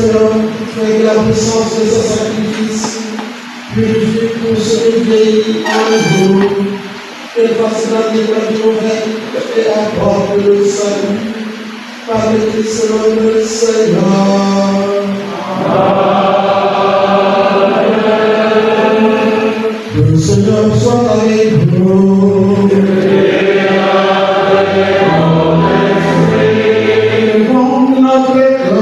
Seigneur, fais que la puissance de ce sacrifice purifie pour ce vieilli en nous, qu'elle fasse la vie nouvelle et apporte le salut par le Christ notre Seigneur. Que le Seigneur soit avec nous. Comme notre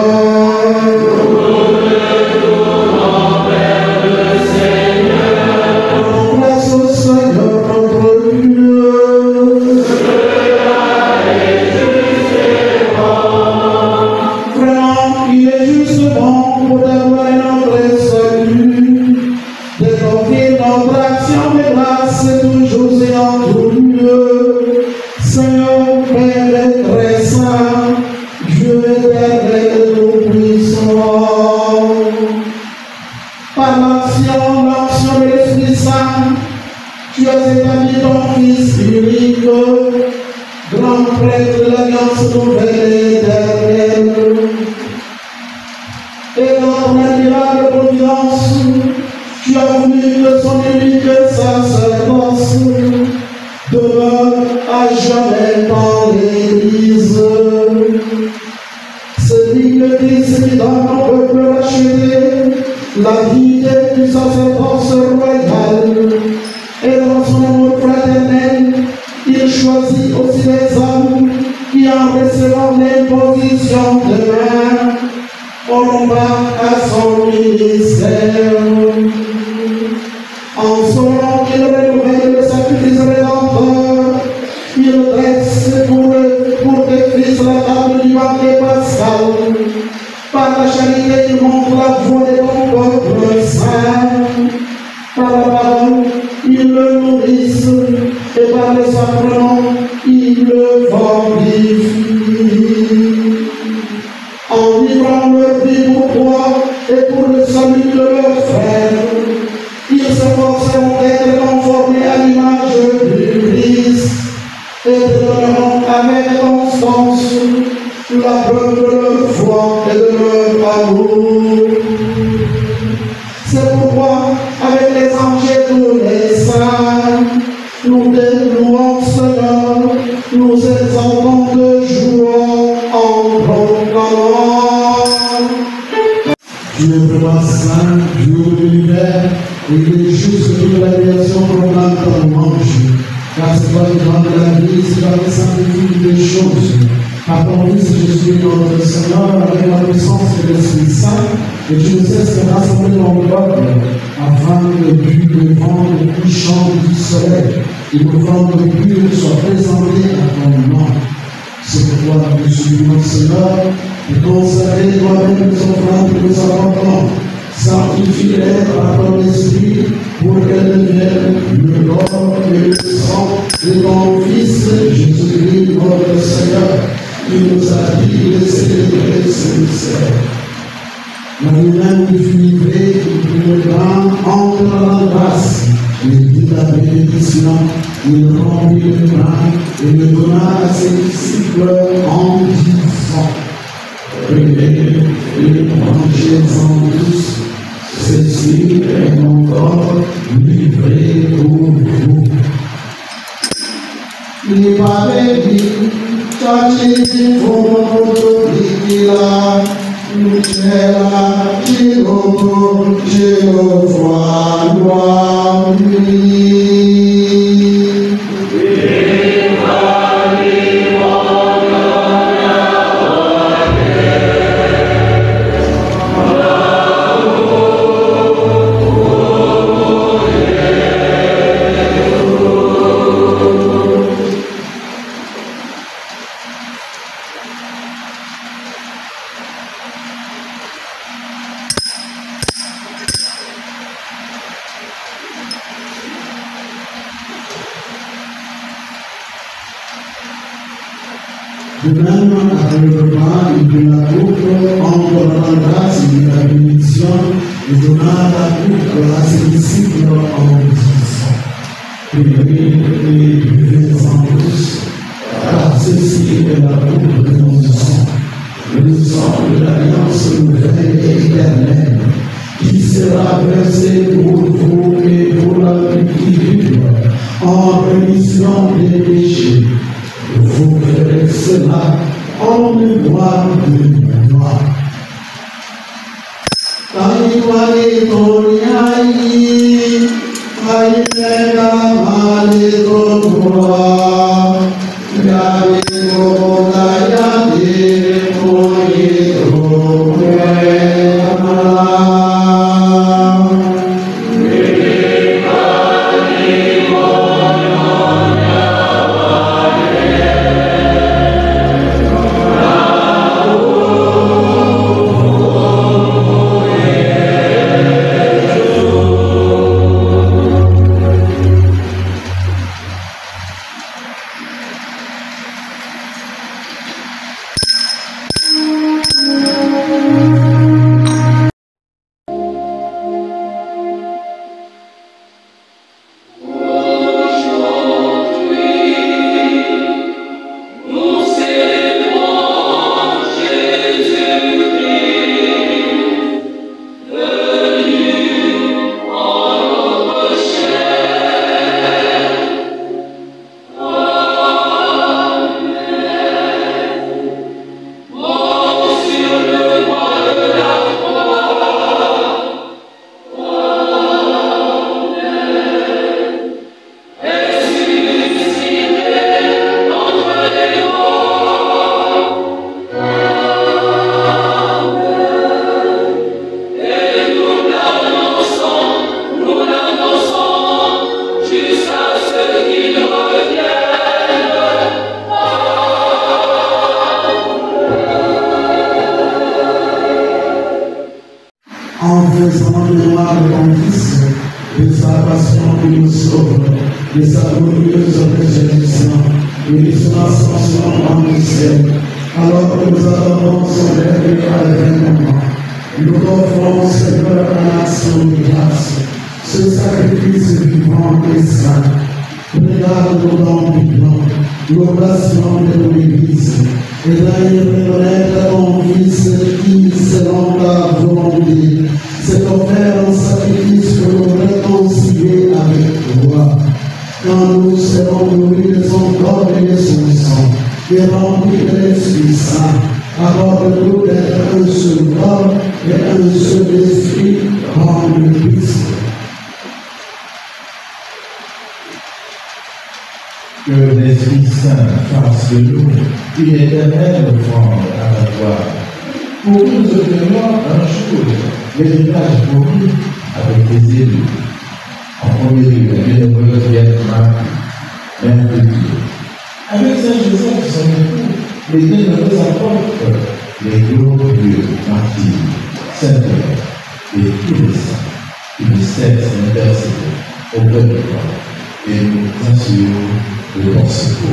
De même, après le repas, il prit la coupe, en donnant grâce, il dit la bénédiction, et donna la coupe à ses disciples en disant: Priez et buvez-en tous, car ceci est la coupe de mon sang, le sang de l'alliance nouvelle et éternelle, qui sera versé pour vous et pour la multitude en rémission des péchés. Vous ferez cela en mémoire de moi. En faisant mémoire de ton Fils, de sa passion qui nous sauve, de sa glorieuse résurrection et de son ascension en le ciel, alors que nous attendons son dernier avènement, nous offrons, Seigneur, en action de grâce, ce sacrifice vivant et saint. Regarde nos dons vivants, l'oblation de ton Église, et d'ailleurs reconnaître ton Fils qui, selon ta volonté, s'est offert en sacrifice pour nous réconcilier avec toi. Quand nous serons nourris de son corps et de son sang, et remplis de l'Esprit Saint, accorde-nous d'être un seul corps et un seul esprit en le Christ. Que l'Esprit Saint fasse de nous une éternelle offrande à la gloire, pour que nous obtenions un jour l'héritage promis avec les élus. En premier lieu, la bienheureuse Vierge Marie, Mère de Dieu. Avec Saint Joseph, son époux, les bienheureux apôtres, les glorieux martyrs, Saint-Père et tous les saints, qui nous cessent d'intercéder auprès de toi, et nous assurons de ton secours.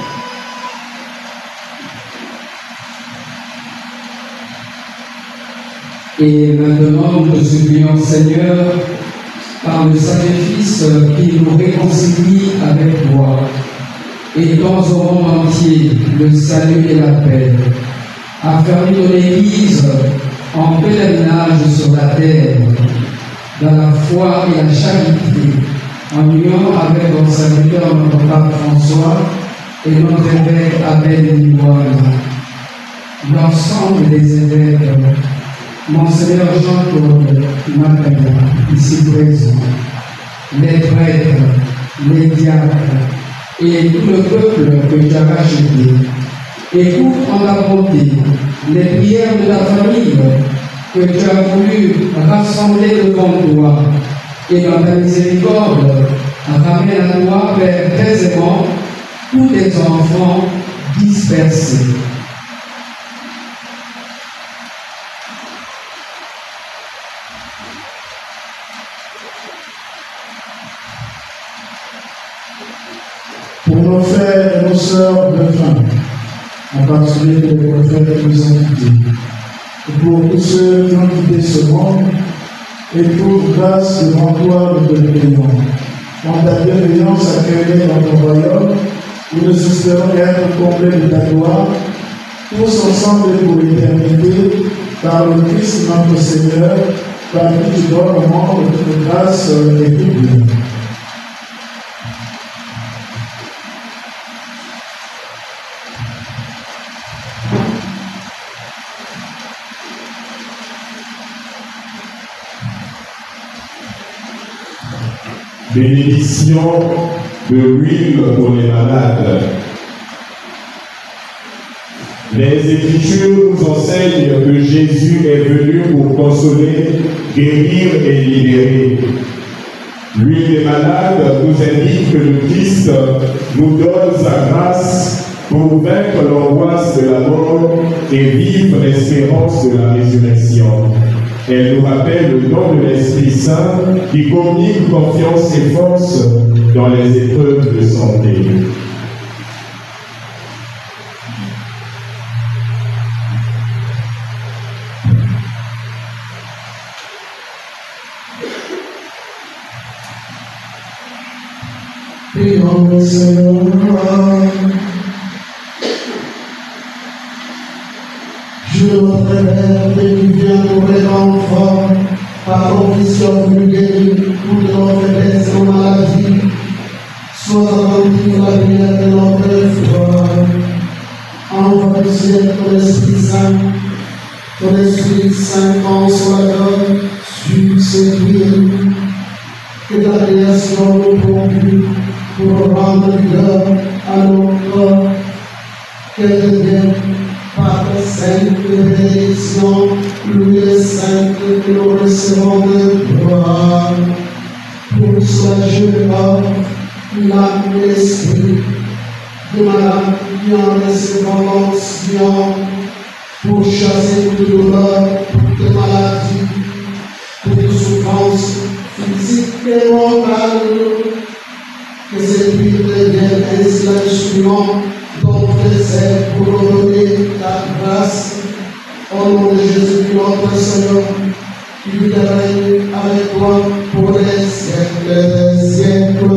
Et maintenant, nous te supplions, Seigneur, par le sacrifice qui nous réconcilie avec toi, étends au monde entier le salut et la paix, affermis ton Église en pèlerinage sur la terre, dans la foi et la charité, en union avec ton serviteur, notre pape François, et notre évêque Abel Niboine, l'ensemble des évêques, Monseigneur Jean-Claude Macaya, ici présent, les prêtres, les diacres et tout le peuple que tu as racheté. Écoute en ta bonté les prières de ta famille que tu as voulu rassembler devant toi, et dans ta miséricorde, ramène à toi, Père très aimant, tous tes enfants dispersés. Pour nos frères et nos sœurs défunts, en particulier les prophètes qui nous ont quittés, et pour tous ceux qui ont quitté ce monde, et trouve grâce devant toi, nous te prions. En ta bienveillance accueillie dans ton royaume, nous nous espérons être comblés de ta gloire, tous ensemble pour l'éternité, par le Christ notre Seigneur, par qui tu dois au monde toute grâce et tout bien. Bénédiction de l'huile pour les malades. Les Écritures nous enseignent que Jésus est venu pour consoler, guérir et libérer. L'huile des malades nous indique que le Christ nous donne sa grâce pour vaincre l'angoisse de la mort et vivre l'espérance de la résurrection. Elle nous rappelle le don de l'Esprit Saint qui communique confiance et force dans les épreuves de santé. Prions le Seigneur. Je notre Père, béni viens auprès d'enfants, par conviction nous guérir toutes nos faiblesses et nos maladies. Sois attentif à la prière de notre foi. Envoie du ciel ton Esprit Saint consolateur, sur ces prières. Que ta création nous conduise pour rendre vigueur à nos corps. Qu'elle devienne par ta sainte bénédiction, l'huile sainte que nous recevons de toi, pour soulager le corps, l'âme et l'esprit, de malades qui en recevant l'onction, pour chasser toute douleur, toute maladie, toute souffrance physique et morale, que cette huile devienne ainsi l'instrument dont tu essaies pour donner ta grâce, au nom de Jésus notre Seigneur, qui vit et règne avec toi pour les siècles des siècles.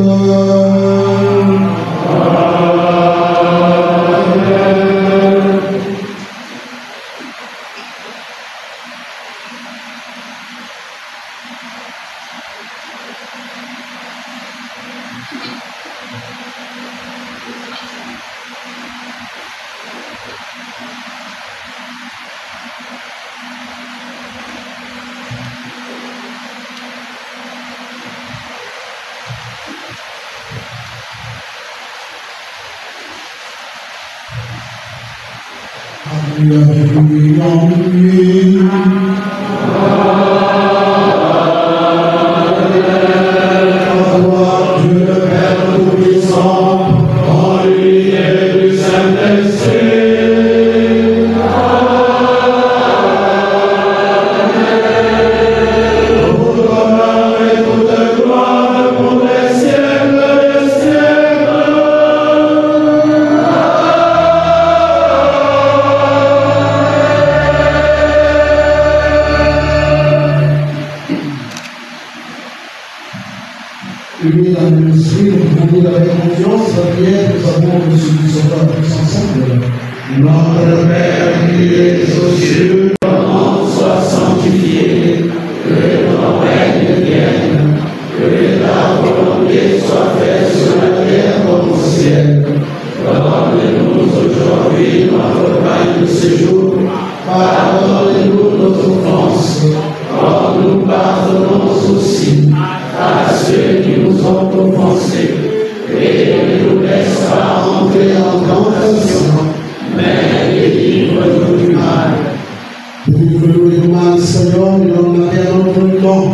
Notre Père qui es aux cieux, ton nom soit sanctifié, que ton règne vienne, que ta volonté soit faite sur la terre comme au ciel. Donne-nous aujourd'hui notre pain de ce jour. Pardonne-nous nos offenses, comme nous pardonnons aussi à ceux qui nous ont offensés. Et ne nous laisse pas entrer en tentation, mais délivre-nous du mal. Délivre-nous du mal, Seigneur, et donne la paix à notre temps.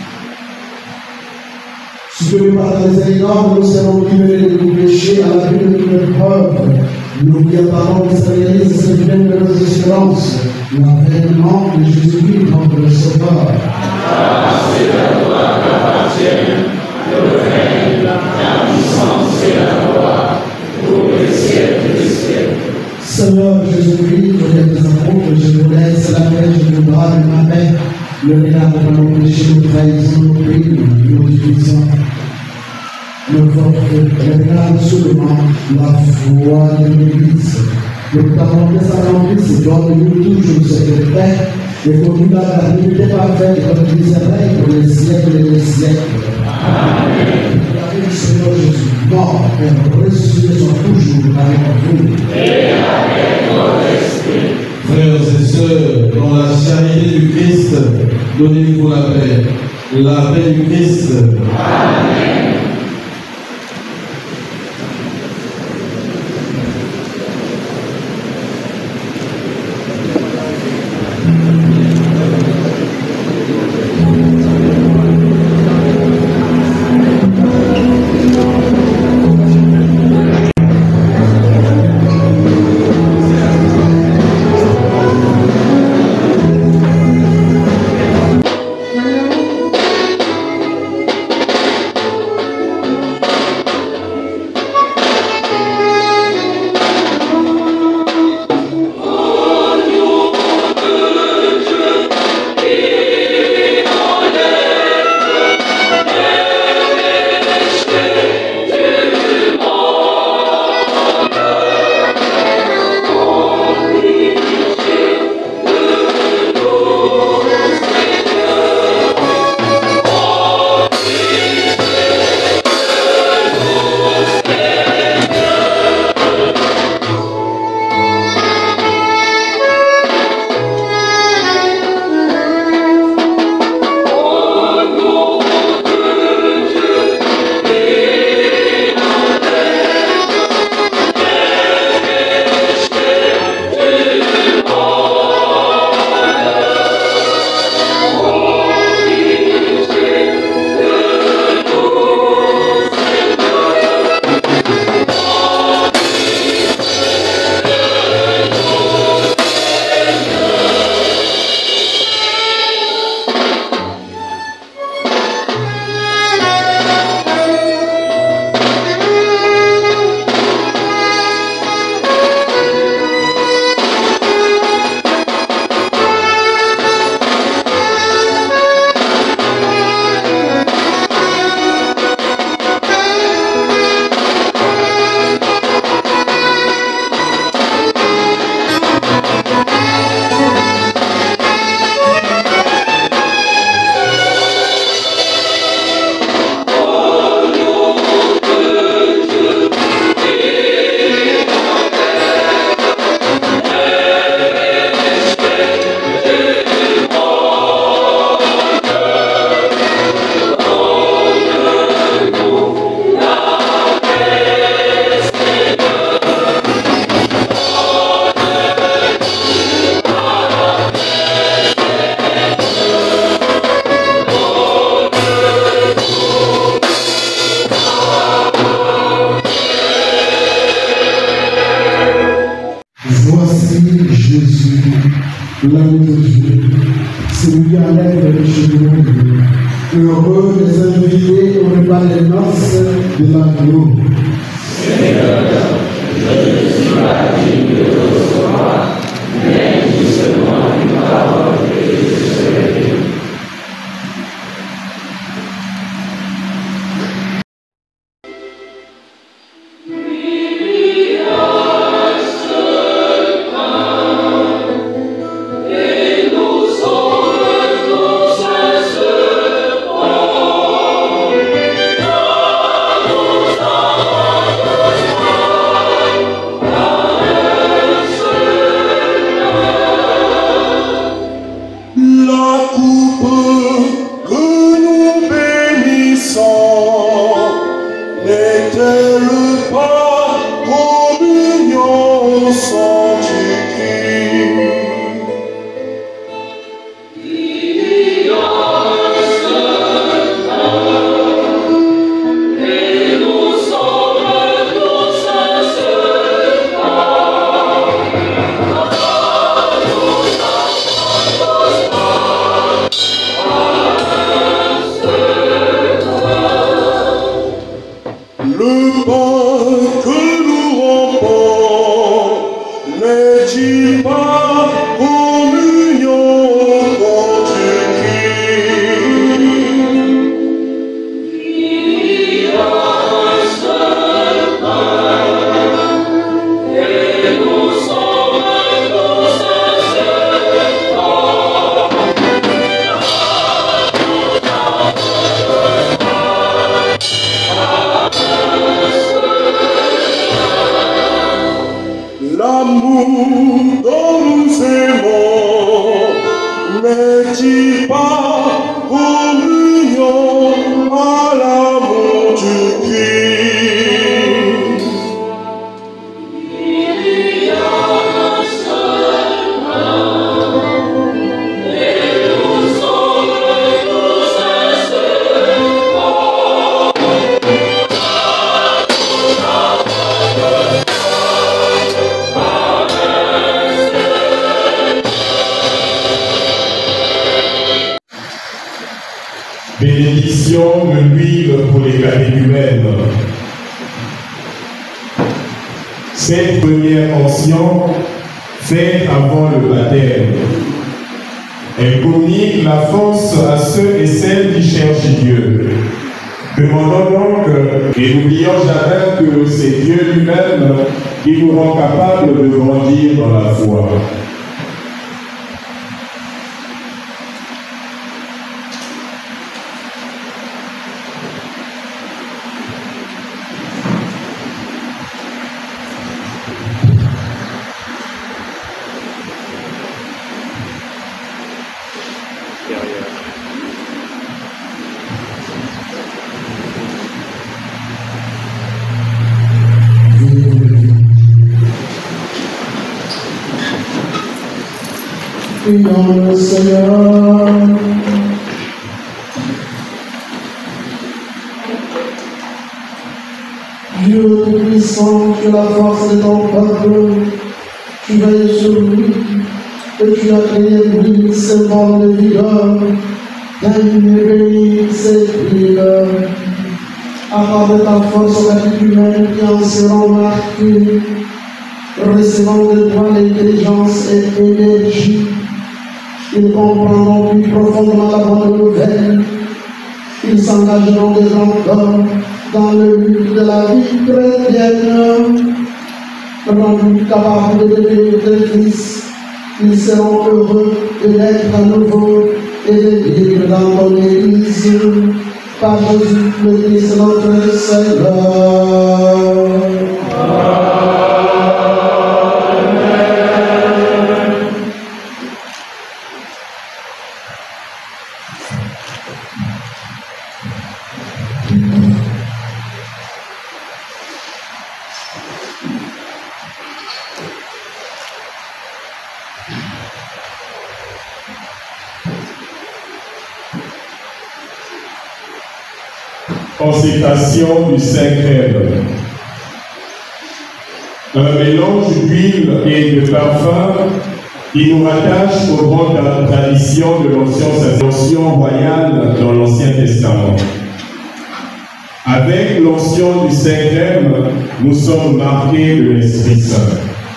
Soutenu par ta miséricorde, nous savons libérer de tout péché à la vue de toute épreuve. Nous qui attendons que ça réalise cette pleine de nos espérances, l'avènement de Jésus-Christ, notre Sauveur. C'est à toi qu'appartiennent le règne, la puissance et la gloire pour les siècles des siècles. Seigneur Jésus-Christ, je viens des apôtres, je vous laisse la paix, je vous donne ma paix. Le regard de nos péchés, nos trahisons, nos crimes, nos divisions, nos forfaits, regarde seulement la foi de l'Église Nous t'avons fait ça en Christ, donne-nous toujours cette paix, et pour nous la vérité parfaite de notre misérable pour les siècles et les siècles. Amen. La Seigneur Jésus, mort et ressuscité sont toujours avec vous. Et avec votre esprit. Frères et sœurs, dans la charité du Christ, donnez-vous la paix. La paix du Christ. Amen. l'âme de Dieu, celui qui enlève le péché du monde. Heureux les invités au repas des noces de l'agneau. Seigneur, je ne suis pas digne de recevoir, mais justement une parole que je serai béni. Bénédiction de l'huile pour les catéchumènes. Cette première mention, faite avant le baptême, elle communique la force à ceux et celles qui cherchent Dieu. Demandons donc, et n'oublions jamais que c'est Dieu lui-même qui nous rend capable de grandir dans la foi. Prions le Seigneur. Dieu Tout-Puissant, tu as la force de ton peuple, tu veilles sur lui, et tu as créé lui, symbole de vigueur, d'un béni sépulcre. Accorde ta force aux catéchumènes qui en seront marqués, recevant de toi l'intelligence et l'énergie. Ils comprendront plus profondément la bonne nouvelle. Ils s'engageront dès encore dans le but de la vie chrétienne. Rendus capables de devenir des fils, ils seront heureux de naître à nouveau et de vivre dans ton Église. Par Jésus le Christ notre Seigneur. Consécration du Saint-Crème. Un mélange d'huile et de parfum qui nous rattache aux grandes traditions de l'onction royale dans l'Ancien Testament. Avec l'onction du Saint-Crème, nous sommes marqués de l'Esprit Saint.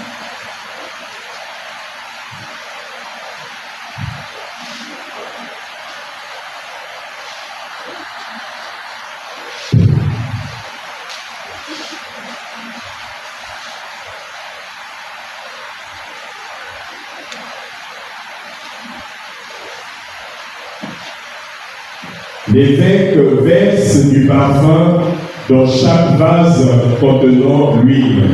L'évêque verse du parfum dans chaque vase contenant l'huile.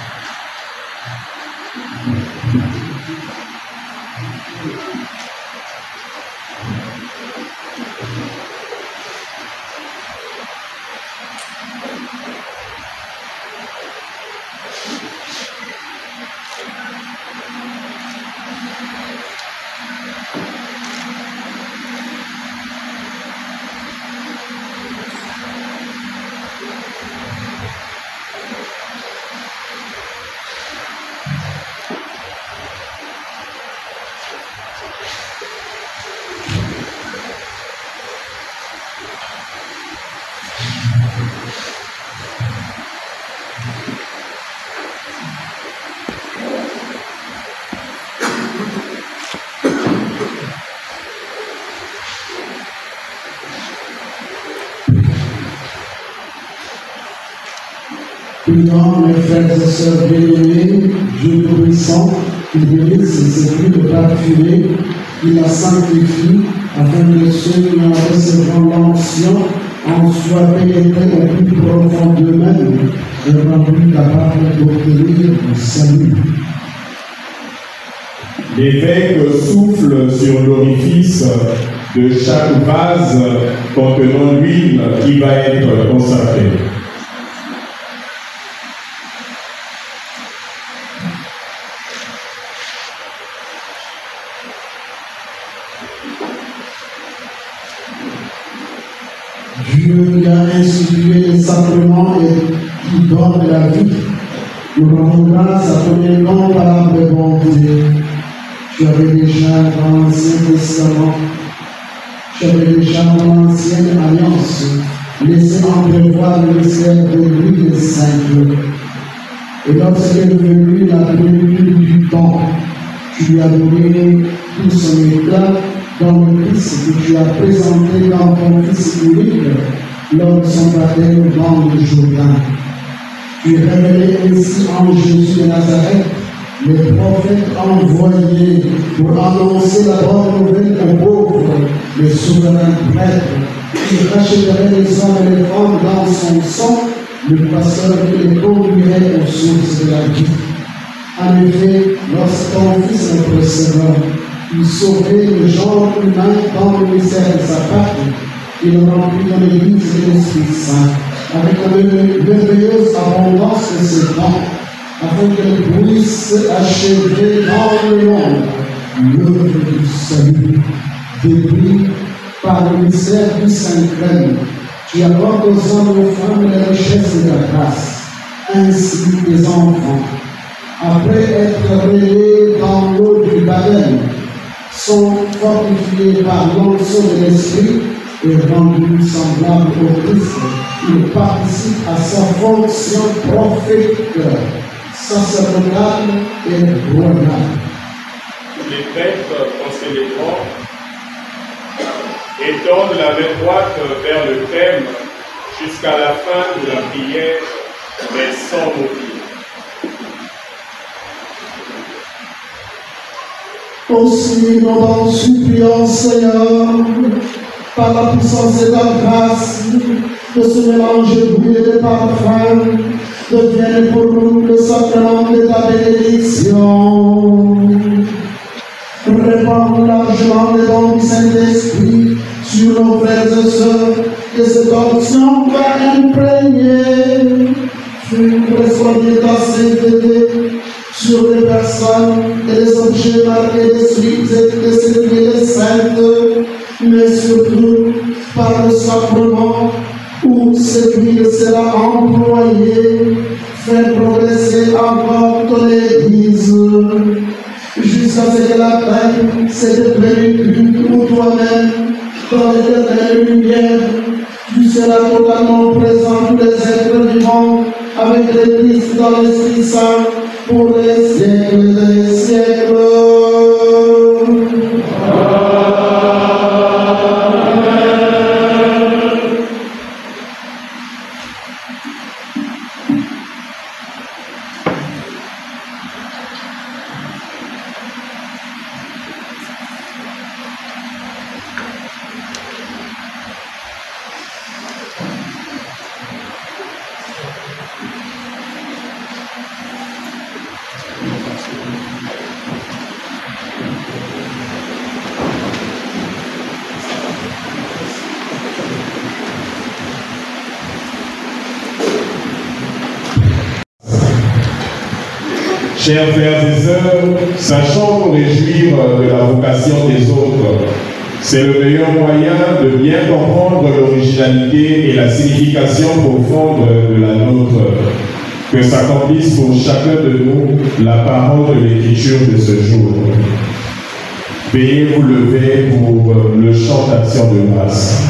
Prions, mes frères et sœurs bien-aimés, Dieu Tout-Puissant, qui bénisse ces huiles parfumées, qui la sanctifie, afin que ceux qui en recevront l'onction en soient pénétrés au plus profond d'eux-mêmes et rendus capables d'obtenir le salut. L'évêque souffle sur l'orifice de chaque vase contenant l'huile qui va être consacrée. Dieu qui a institué les sacrements et qui donne la vie, nous rendons grâce à ton incomparable bonté. Tu avais déjà dans l'Ancien Testament j'avais déjà dans l'ancienne alliance laissé entrevoir le mystère de l'huile sainte. Et lorsqu'est venue la plénitude du temps, tu lui as donné tout son éclat dans le Christ que tu as présenté dans ton Fils unique lors de son baptême dans le Jourdain. Tu révélais ainsi en Jésus de Nazareth les prophètes envoyés pour annoncer la bonne nouvelle aux pauvres, le souverain prêtre, qui rachèterait les hommes et les femmes dans son sang, le pasteur qui les conduirait aux sources de la vie. En effet, lorsque ton Fils notre Seigneur, il sauvait le genre humain dans le mystère de sa patrie, il remplit dans l'Église de l'Esprit Saint, avec la merveilleuse abondance de ses dons, afin qu'elle puisse achever dans le monde l'œuvre du salut, débris par le mystère du Saint-Crème, qui apporte aux hommes et aux femmes les richesses de la grâce, ainsi les enfants, après être relevés dans l'eau du baptême, sont fortifiés par l'onction de l'Esprit et rendus semblables au Christ. Ils participent à sa fonction prophétique, sacerdotale et royale. Les prêtres procédéront et tendent la main droite vers le thème jusqu'à la fin de la prière, mais sans mobile. Aussi, nous t'en supplions, Seigneur, par la puissance et la grâce, de ce mélange d'huile et de parfum, devienne pour nous le sacrement de ta bénédiction. Répands largement les dons du Saint-Esprit sur nos frères et sœurs, que cette onction va imprégner, soigner ta sainteté sur les personnes et les objets marqués des suites et des célébrités saintes, mais surtout par le sacrement où cette huile sera employée, faire progresser encore ton Église, jusqu'à ce qu'elle atteigne cette plénitude où toi-même, dans l'éternelle lumière, tu seras totalement présent tous les êtres vivants avec l'Église dans l'Esprit Saint pour les siècles des siècles. Chers frères et sœurs, sachons nous réjouir de la vocation des autres. C'est le meilleur moyen de bien comprendre l'originalité et la signification profonde de la nôtre. Que s'accomplisse pour chacun de nous la parole de l'Écriture de ce jour. Veuillez vous lever pour le chant d'action de grâce.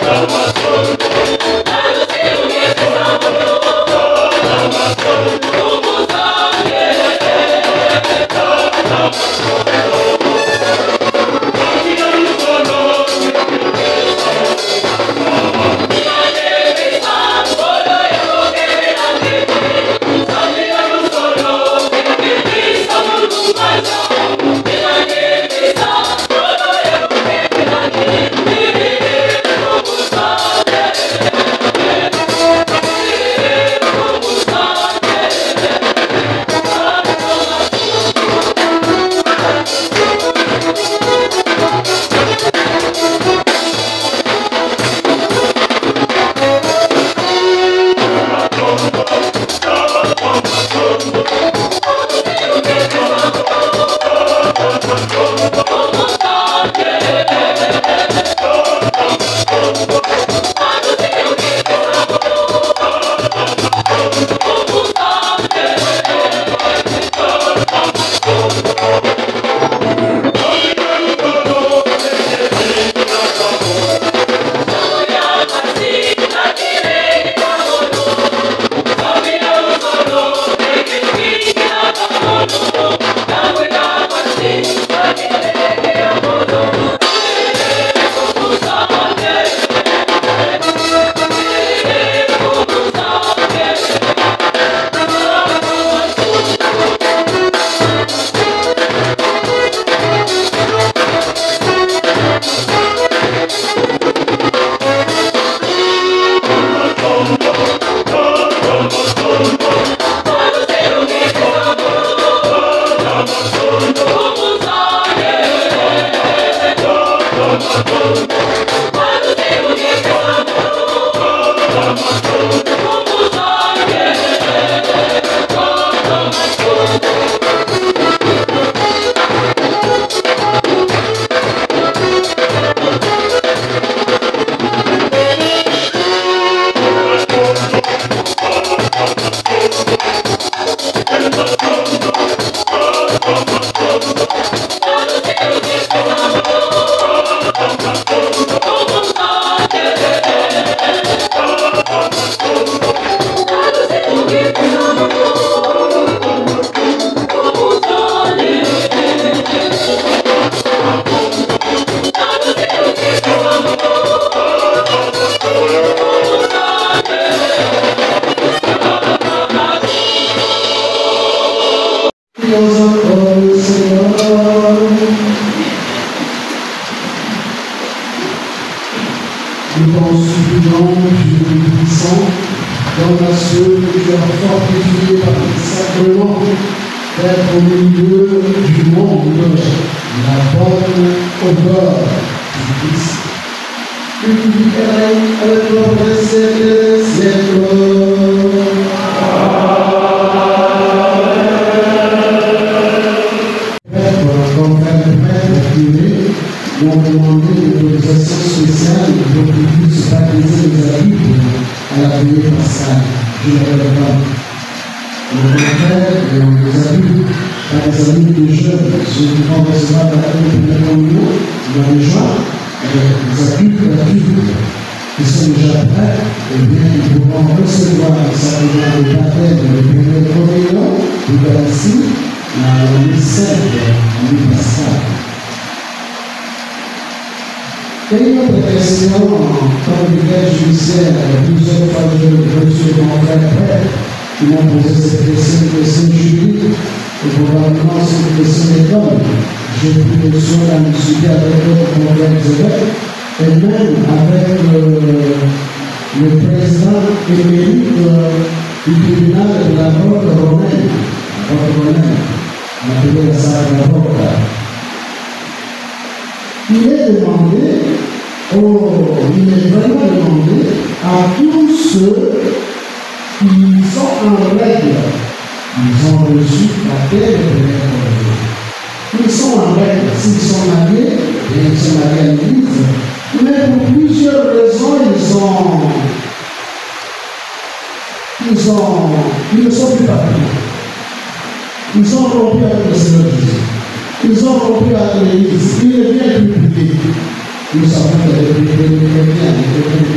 Nous savons que les chrétiens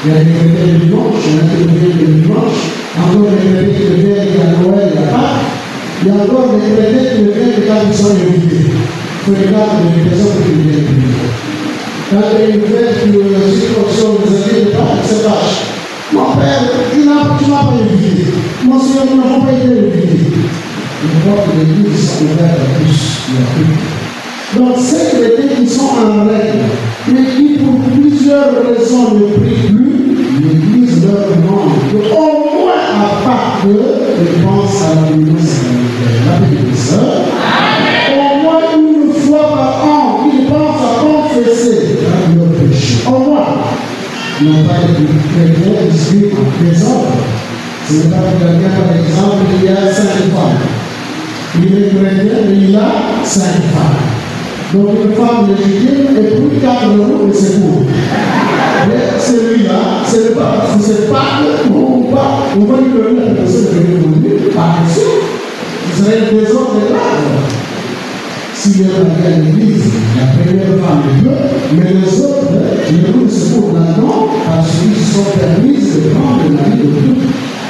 Il y a des chrétiens de dimanche, il y en a qui deviennent de dimanche, encore des chrétiens qui deviennent à Noël, il y a Pâques. Il y a encore des chrétiens qui deviennent quand ils sont invités. Il faut regarder les personnes qui deviennent invités. Quand il y a une nouvelle qui nous situation des années de Pâques, c'est vache. Mon père, tu m'as pas invité. Mon Seigneur, tu n'as pas été invité. Je crois que les livres sont ouverts à tous. Donc, ces chrétiens qui sont en règle, mais qui pour plusieurs raisons ne prient plus, l'Église leur demande au moins à part de pense à la réunion sacrificielle. La bénédiction. Au moins une fois par an, ils pensent à confesser leurs péchés. Au moins. Non pas les chrétiens inscrits en désordre. Ce n'est pas que quelqu'un, par exemple, il y a 5 femmes. Il est chrétien, mais il a 5 femmes. Donc une femme légitime et pour 4 euros de secours. Mais celui-là, ce n'est pas parce que c'est pas on va lui donner la personne de venir par question. Ce serait un désordre grave. S'il y a à l'église, la première femme est peu, mais les autres, les roues de secours maintenant, parce qu'ils se sont permis de prendre la vie de tout.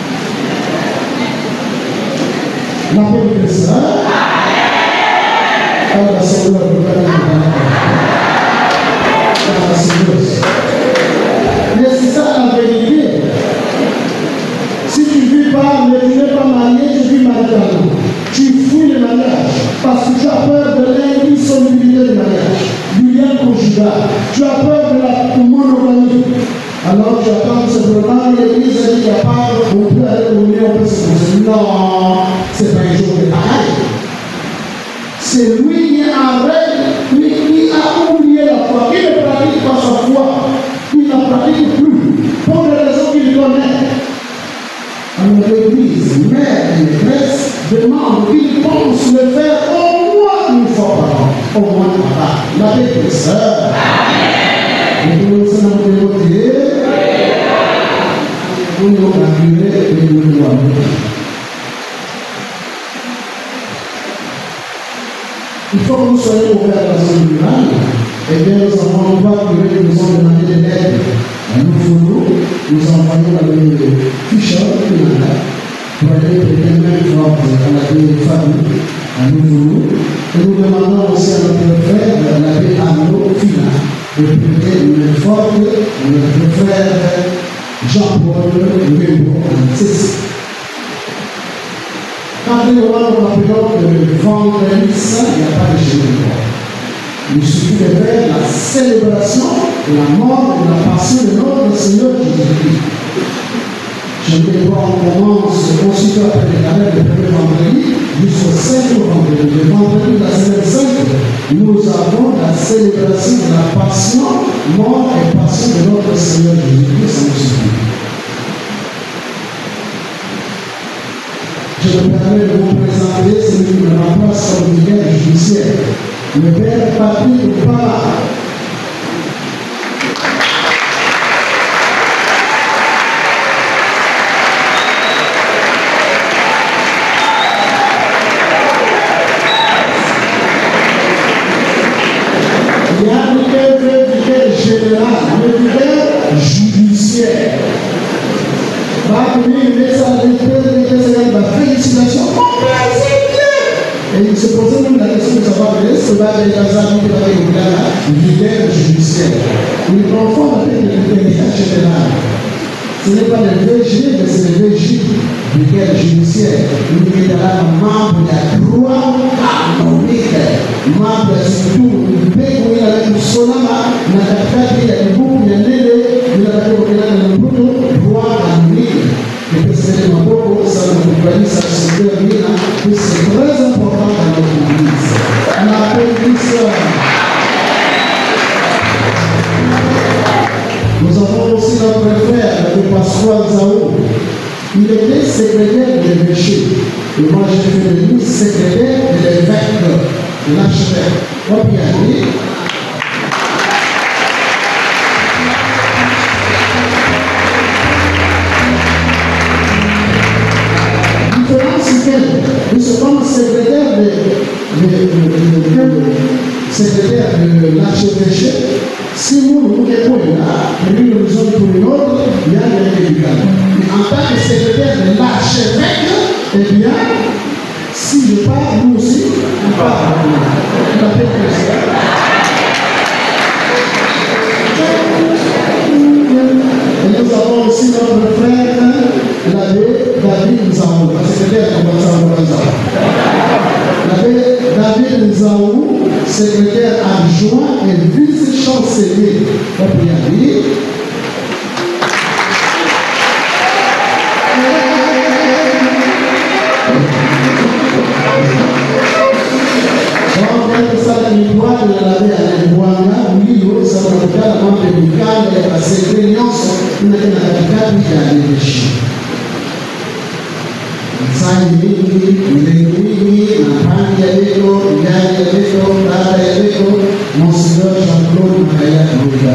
La paix de ça. La Seigneur mais c'est ça la vérité. Si tu ne vis pas, mais tu n'es pas marié, tu vis marital. Tu fuis le mariage parce que tu as peur de l'indissolubilité du mariage, du lien conjugal. Tu as peur de la monogamie. Alors tu attends simplement l'église dit qu'il n'y a pas, on peut aller au milieu, on peut se concentrer. Non, c'est pas un jour de pareil. C'est lui qui est en règle, lui qui a oublié la foi, qui ne pratique pas sa foi, qui ne pratique plus, pour des raisons qu'il connaît. Alors l'Église, mère et maîtresse, demande qu'il pense le faire au moins une fois par an, au moins par an. La paix des sœurs. Et nous sommes dévotés, nous nous accueillons et nous nous avons. Il faut que nous soyons ouverts à la zone rurale. Eh bien, nous avons pas que nous avons demandé de l'aide à nos fourneaux. Nous envoyons dans le ficheur pour aller peut-être même voir à la famille, à nos fourneaux. Et nous demandons aussi à notre frère, l'abbé Arnaud Fina, de prêter une forte, notre frère Jean-Paul Léo en Cécile. Quand nous avons la période de vendredi saint, il n'y a pas de jeûne. Il suffit de faire la célébration de la mort et de la passion de notre Seigneur Jésus-Christ. Je vais voir, on commence aussitôt après les carrés le premier vendredi jusqu'au 5 vendredi. Le vendredi de la semaine sainte, nous avons la célébration de la passion, mort et passion de notre Seigneur Jésus-Christ. Ça nous suffit. Je me permets de vous présenter celui qui me remplace comme vicaire judiciaire, le père Patrick Pama. Il y a le vicaire général, le vicaire judiciaire. La félicitation, et il se posait même la question de savoir est-ce que le vicaire judiciaire. Il confond avec le vicaire général. Ce n'est pas le VG, mais c'est le VJ, vicaire judiciaire. Il est membre de la croix canonique, membre surtout du pays où il a une solama, il a fait un groupe, il a un droit canonique. Et que c'est un peu ça nous accompagne, ça se termine, que c'est très important dans notre église. La bénédiction. Nous avons aussi notre frère, le Pascal Zao. Il était secrétaire de l'évêché. Et moi, j'ai fait de lui secrétaire de l'évêque de l'archevêque. On peut y aller. Nous sommes secrétaire de l'archevêché. Si nous nous là, et lui nous sommes pour une autre, secrétaire adjoint et vice-chancelier au Piali. Monsignor Jean-Claude Makaya Louga.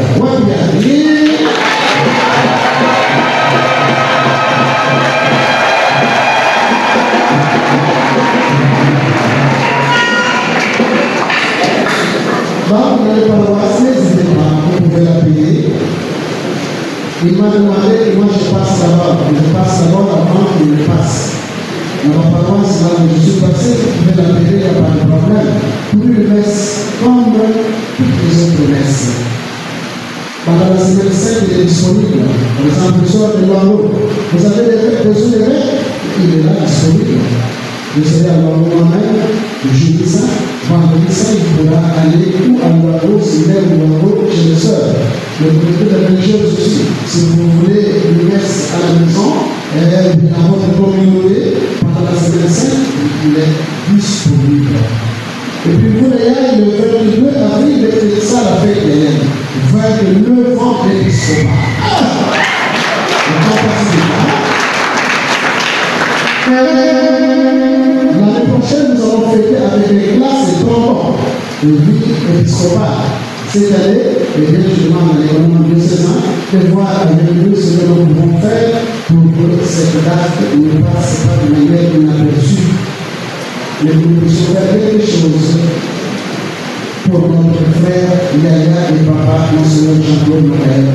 Dans les paroisses, n'hésitez pas, vous pouvez la payer. Il m'a demandé que moi je passe d'abord. Je passe d'abord avant qu'il me passe. Dans ma paroisse, là où je suis passé, vous pouvez la payer, il n'y a pas de problème. Pour une messe comme toutes les autres messes. Pendant la semaine 5, il est disponible. Par exemple, le soir de l'Anneau. Vous avez besoin de l'aide, il est là disponible. Vous savez, alors moi-même, je dis ça, vendredi ça, il pourra aller ou à l'Anneau, s'il est ou l'Anneau, chez les sœurs. Le comité de religieuse aussi. Si vous voulez une messe à la maison, à votre communauté, pendant la semaine 5, il est disponible. Et puis vous, les gars, le 22 avril, c'est ça la fête des Hélènes. 29 ans d'épiscopat. L'année prochaine, nous allons fêter avec les classes et 30 ans de vie épiscopale. Cette année, et bien je demande à l'économie diocésain de voir avec nous ce que nous pouvons faire pour que cette date ne passe pas de manière inaperçue. Mais nous puissions faire quelque chose pour notre frère Yaya et papa, Monsignor Jean-Claude Makaya.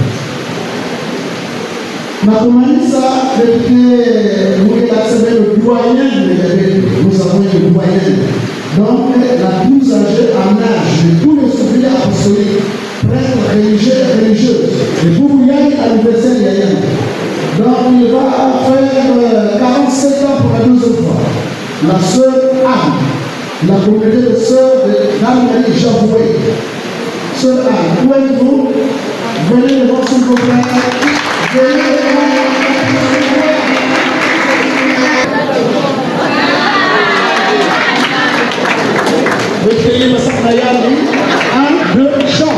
Makomanisa, nous avons le doyen, nous avons le doyen. Donc, la plus âgée en âge de tous les ouvriers apostoliques, prêtres religieux et religieuses, et pour Yaya, l'anniversaire Yaya. Donc, il va faire 47 ans pour la deuxième fois. La sœur Anne, la communauté de sœurs d'Anne-Marie Javoué. Sœur Anne, où êtes-vous? Venez devant son copain. Venez devant. Recueillez le Saknayali. 1, 2, chant.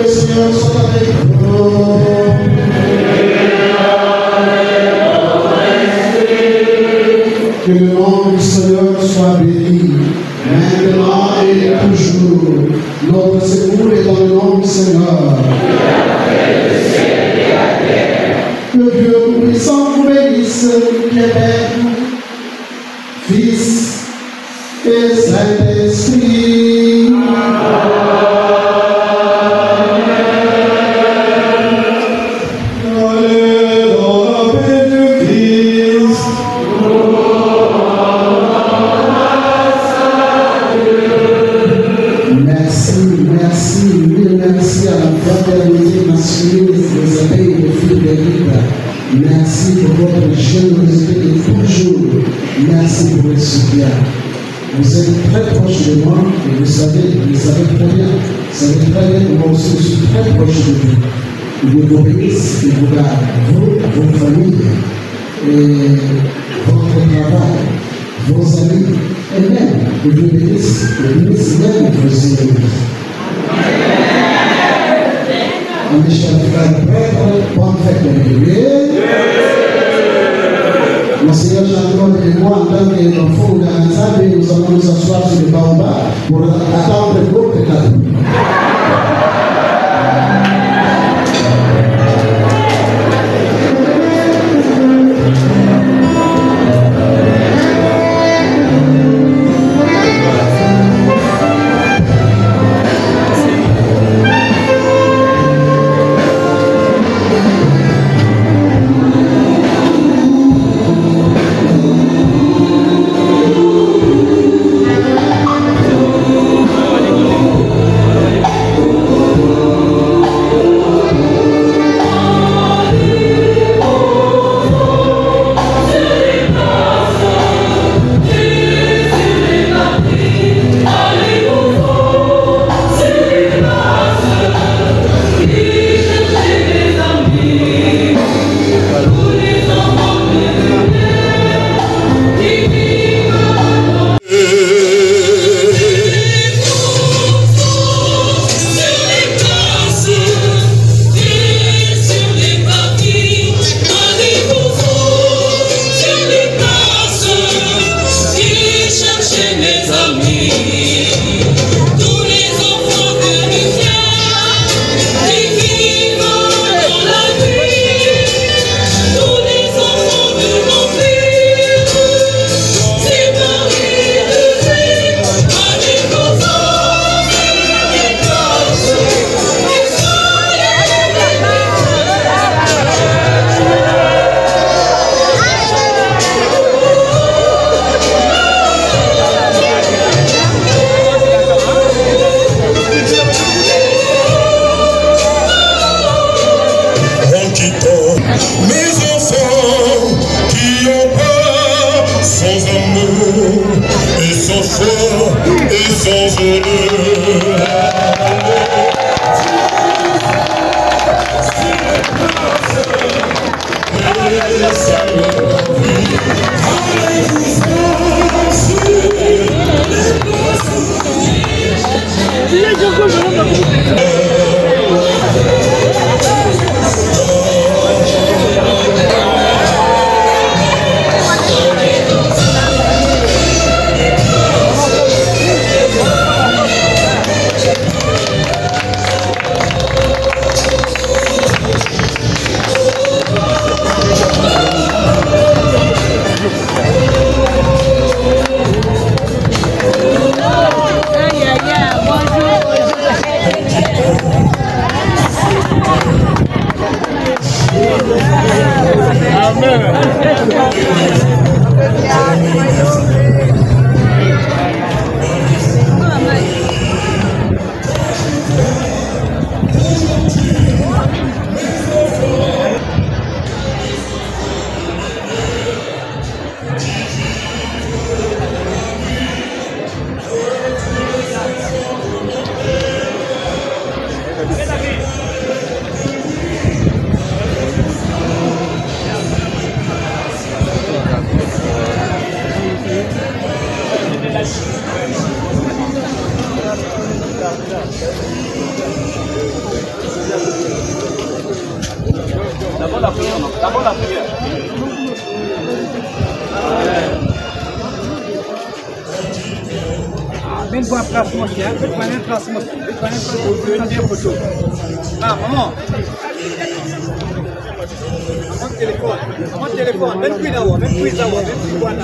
le Seigneur soit avec vous. Que le nom du Seigneur soit béni, maintenant et toujours. Notre secours est dans le nom du Seigneur. Que Dieu tout-puissant vous bénisse, qui est Père, Fils et Saint-Esprit. Merci à la fraternité masculine des abeilles de Philippe. Merci pour votre générosité de toujours. Merci pour le soutien. Vous êtes très proche de moi et vous savez très bien. Vous savez très bien que moi aussi je suis très proche de vous. Il vous bénisse, il vous garde, vous, vos familles, et votre travail, vos amis, et même que Dieu bénisse même vos ennemis. Michel frère prêtre, bonne fête de juillet. Le Seigneur Jean-Claude et moi, en tant qu'enfants de l'ensemble, nous allons nous asseoir sur le baobab pour attendre votre cadeau. Viens voir place mon chien, viens voir une place mon chien, viens voir une place mon chien. Ah, maman. Mon téléphone, même plus d'avoir, même plus d'avoir, même plus d'avoir.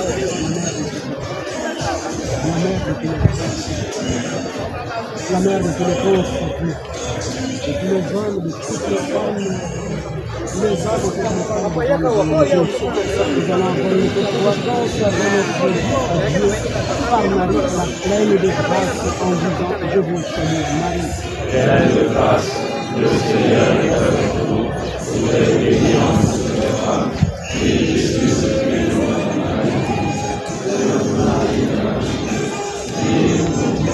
La mère de téléphone, et puis les hommes de toutes les femmes, les hommes de toutes les femmes, nous allons avoir une petite vacances avec notre Dieu, par Marie, la pleine de grâce, en disant, je vous salue Marie. Pleine de grâce, le Seigneur est avec vous, vous êtes bénie entre toutes les femmes, et Jésus est béni dans votre Marie. Sainte Marie, priez pour nous.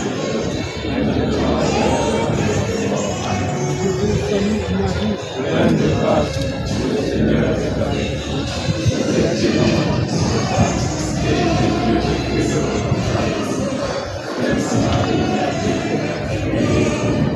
Pleine de grâce, le Seigneur est avec vous. Vous êtes bénie entre toutes les femmes, et Jésus est fruit de votre Marie. Sainte Marie, priez pour nous.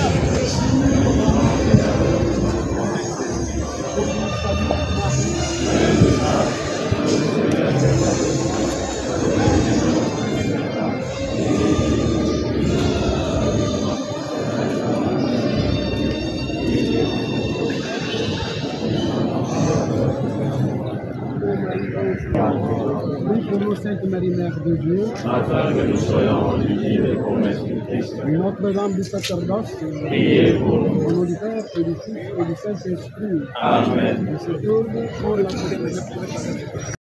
Sainte Marie, Mère de Dieu, Afin que nous soyons rendus libres des promesses du Christ. Notre-Dame du sacerdoce, Priez pour nous. au nom du Père et du Fils et du Saint-Esprit. Amen. Et se tourne pour la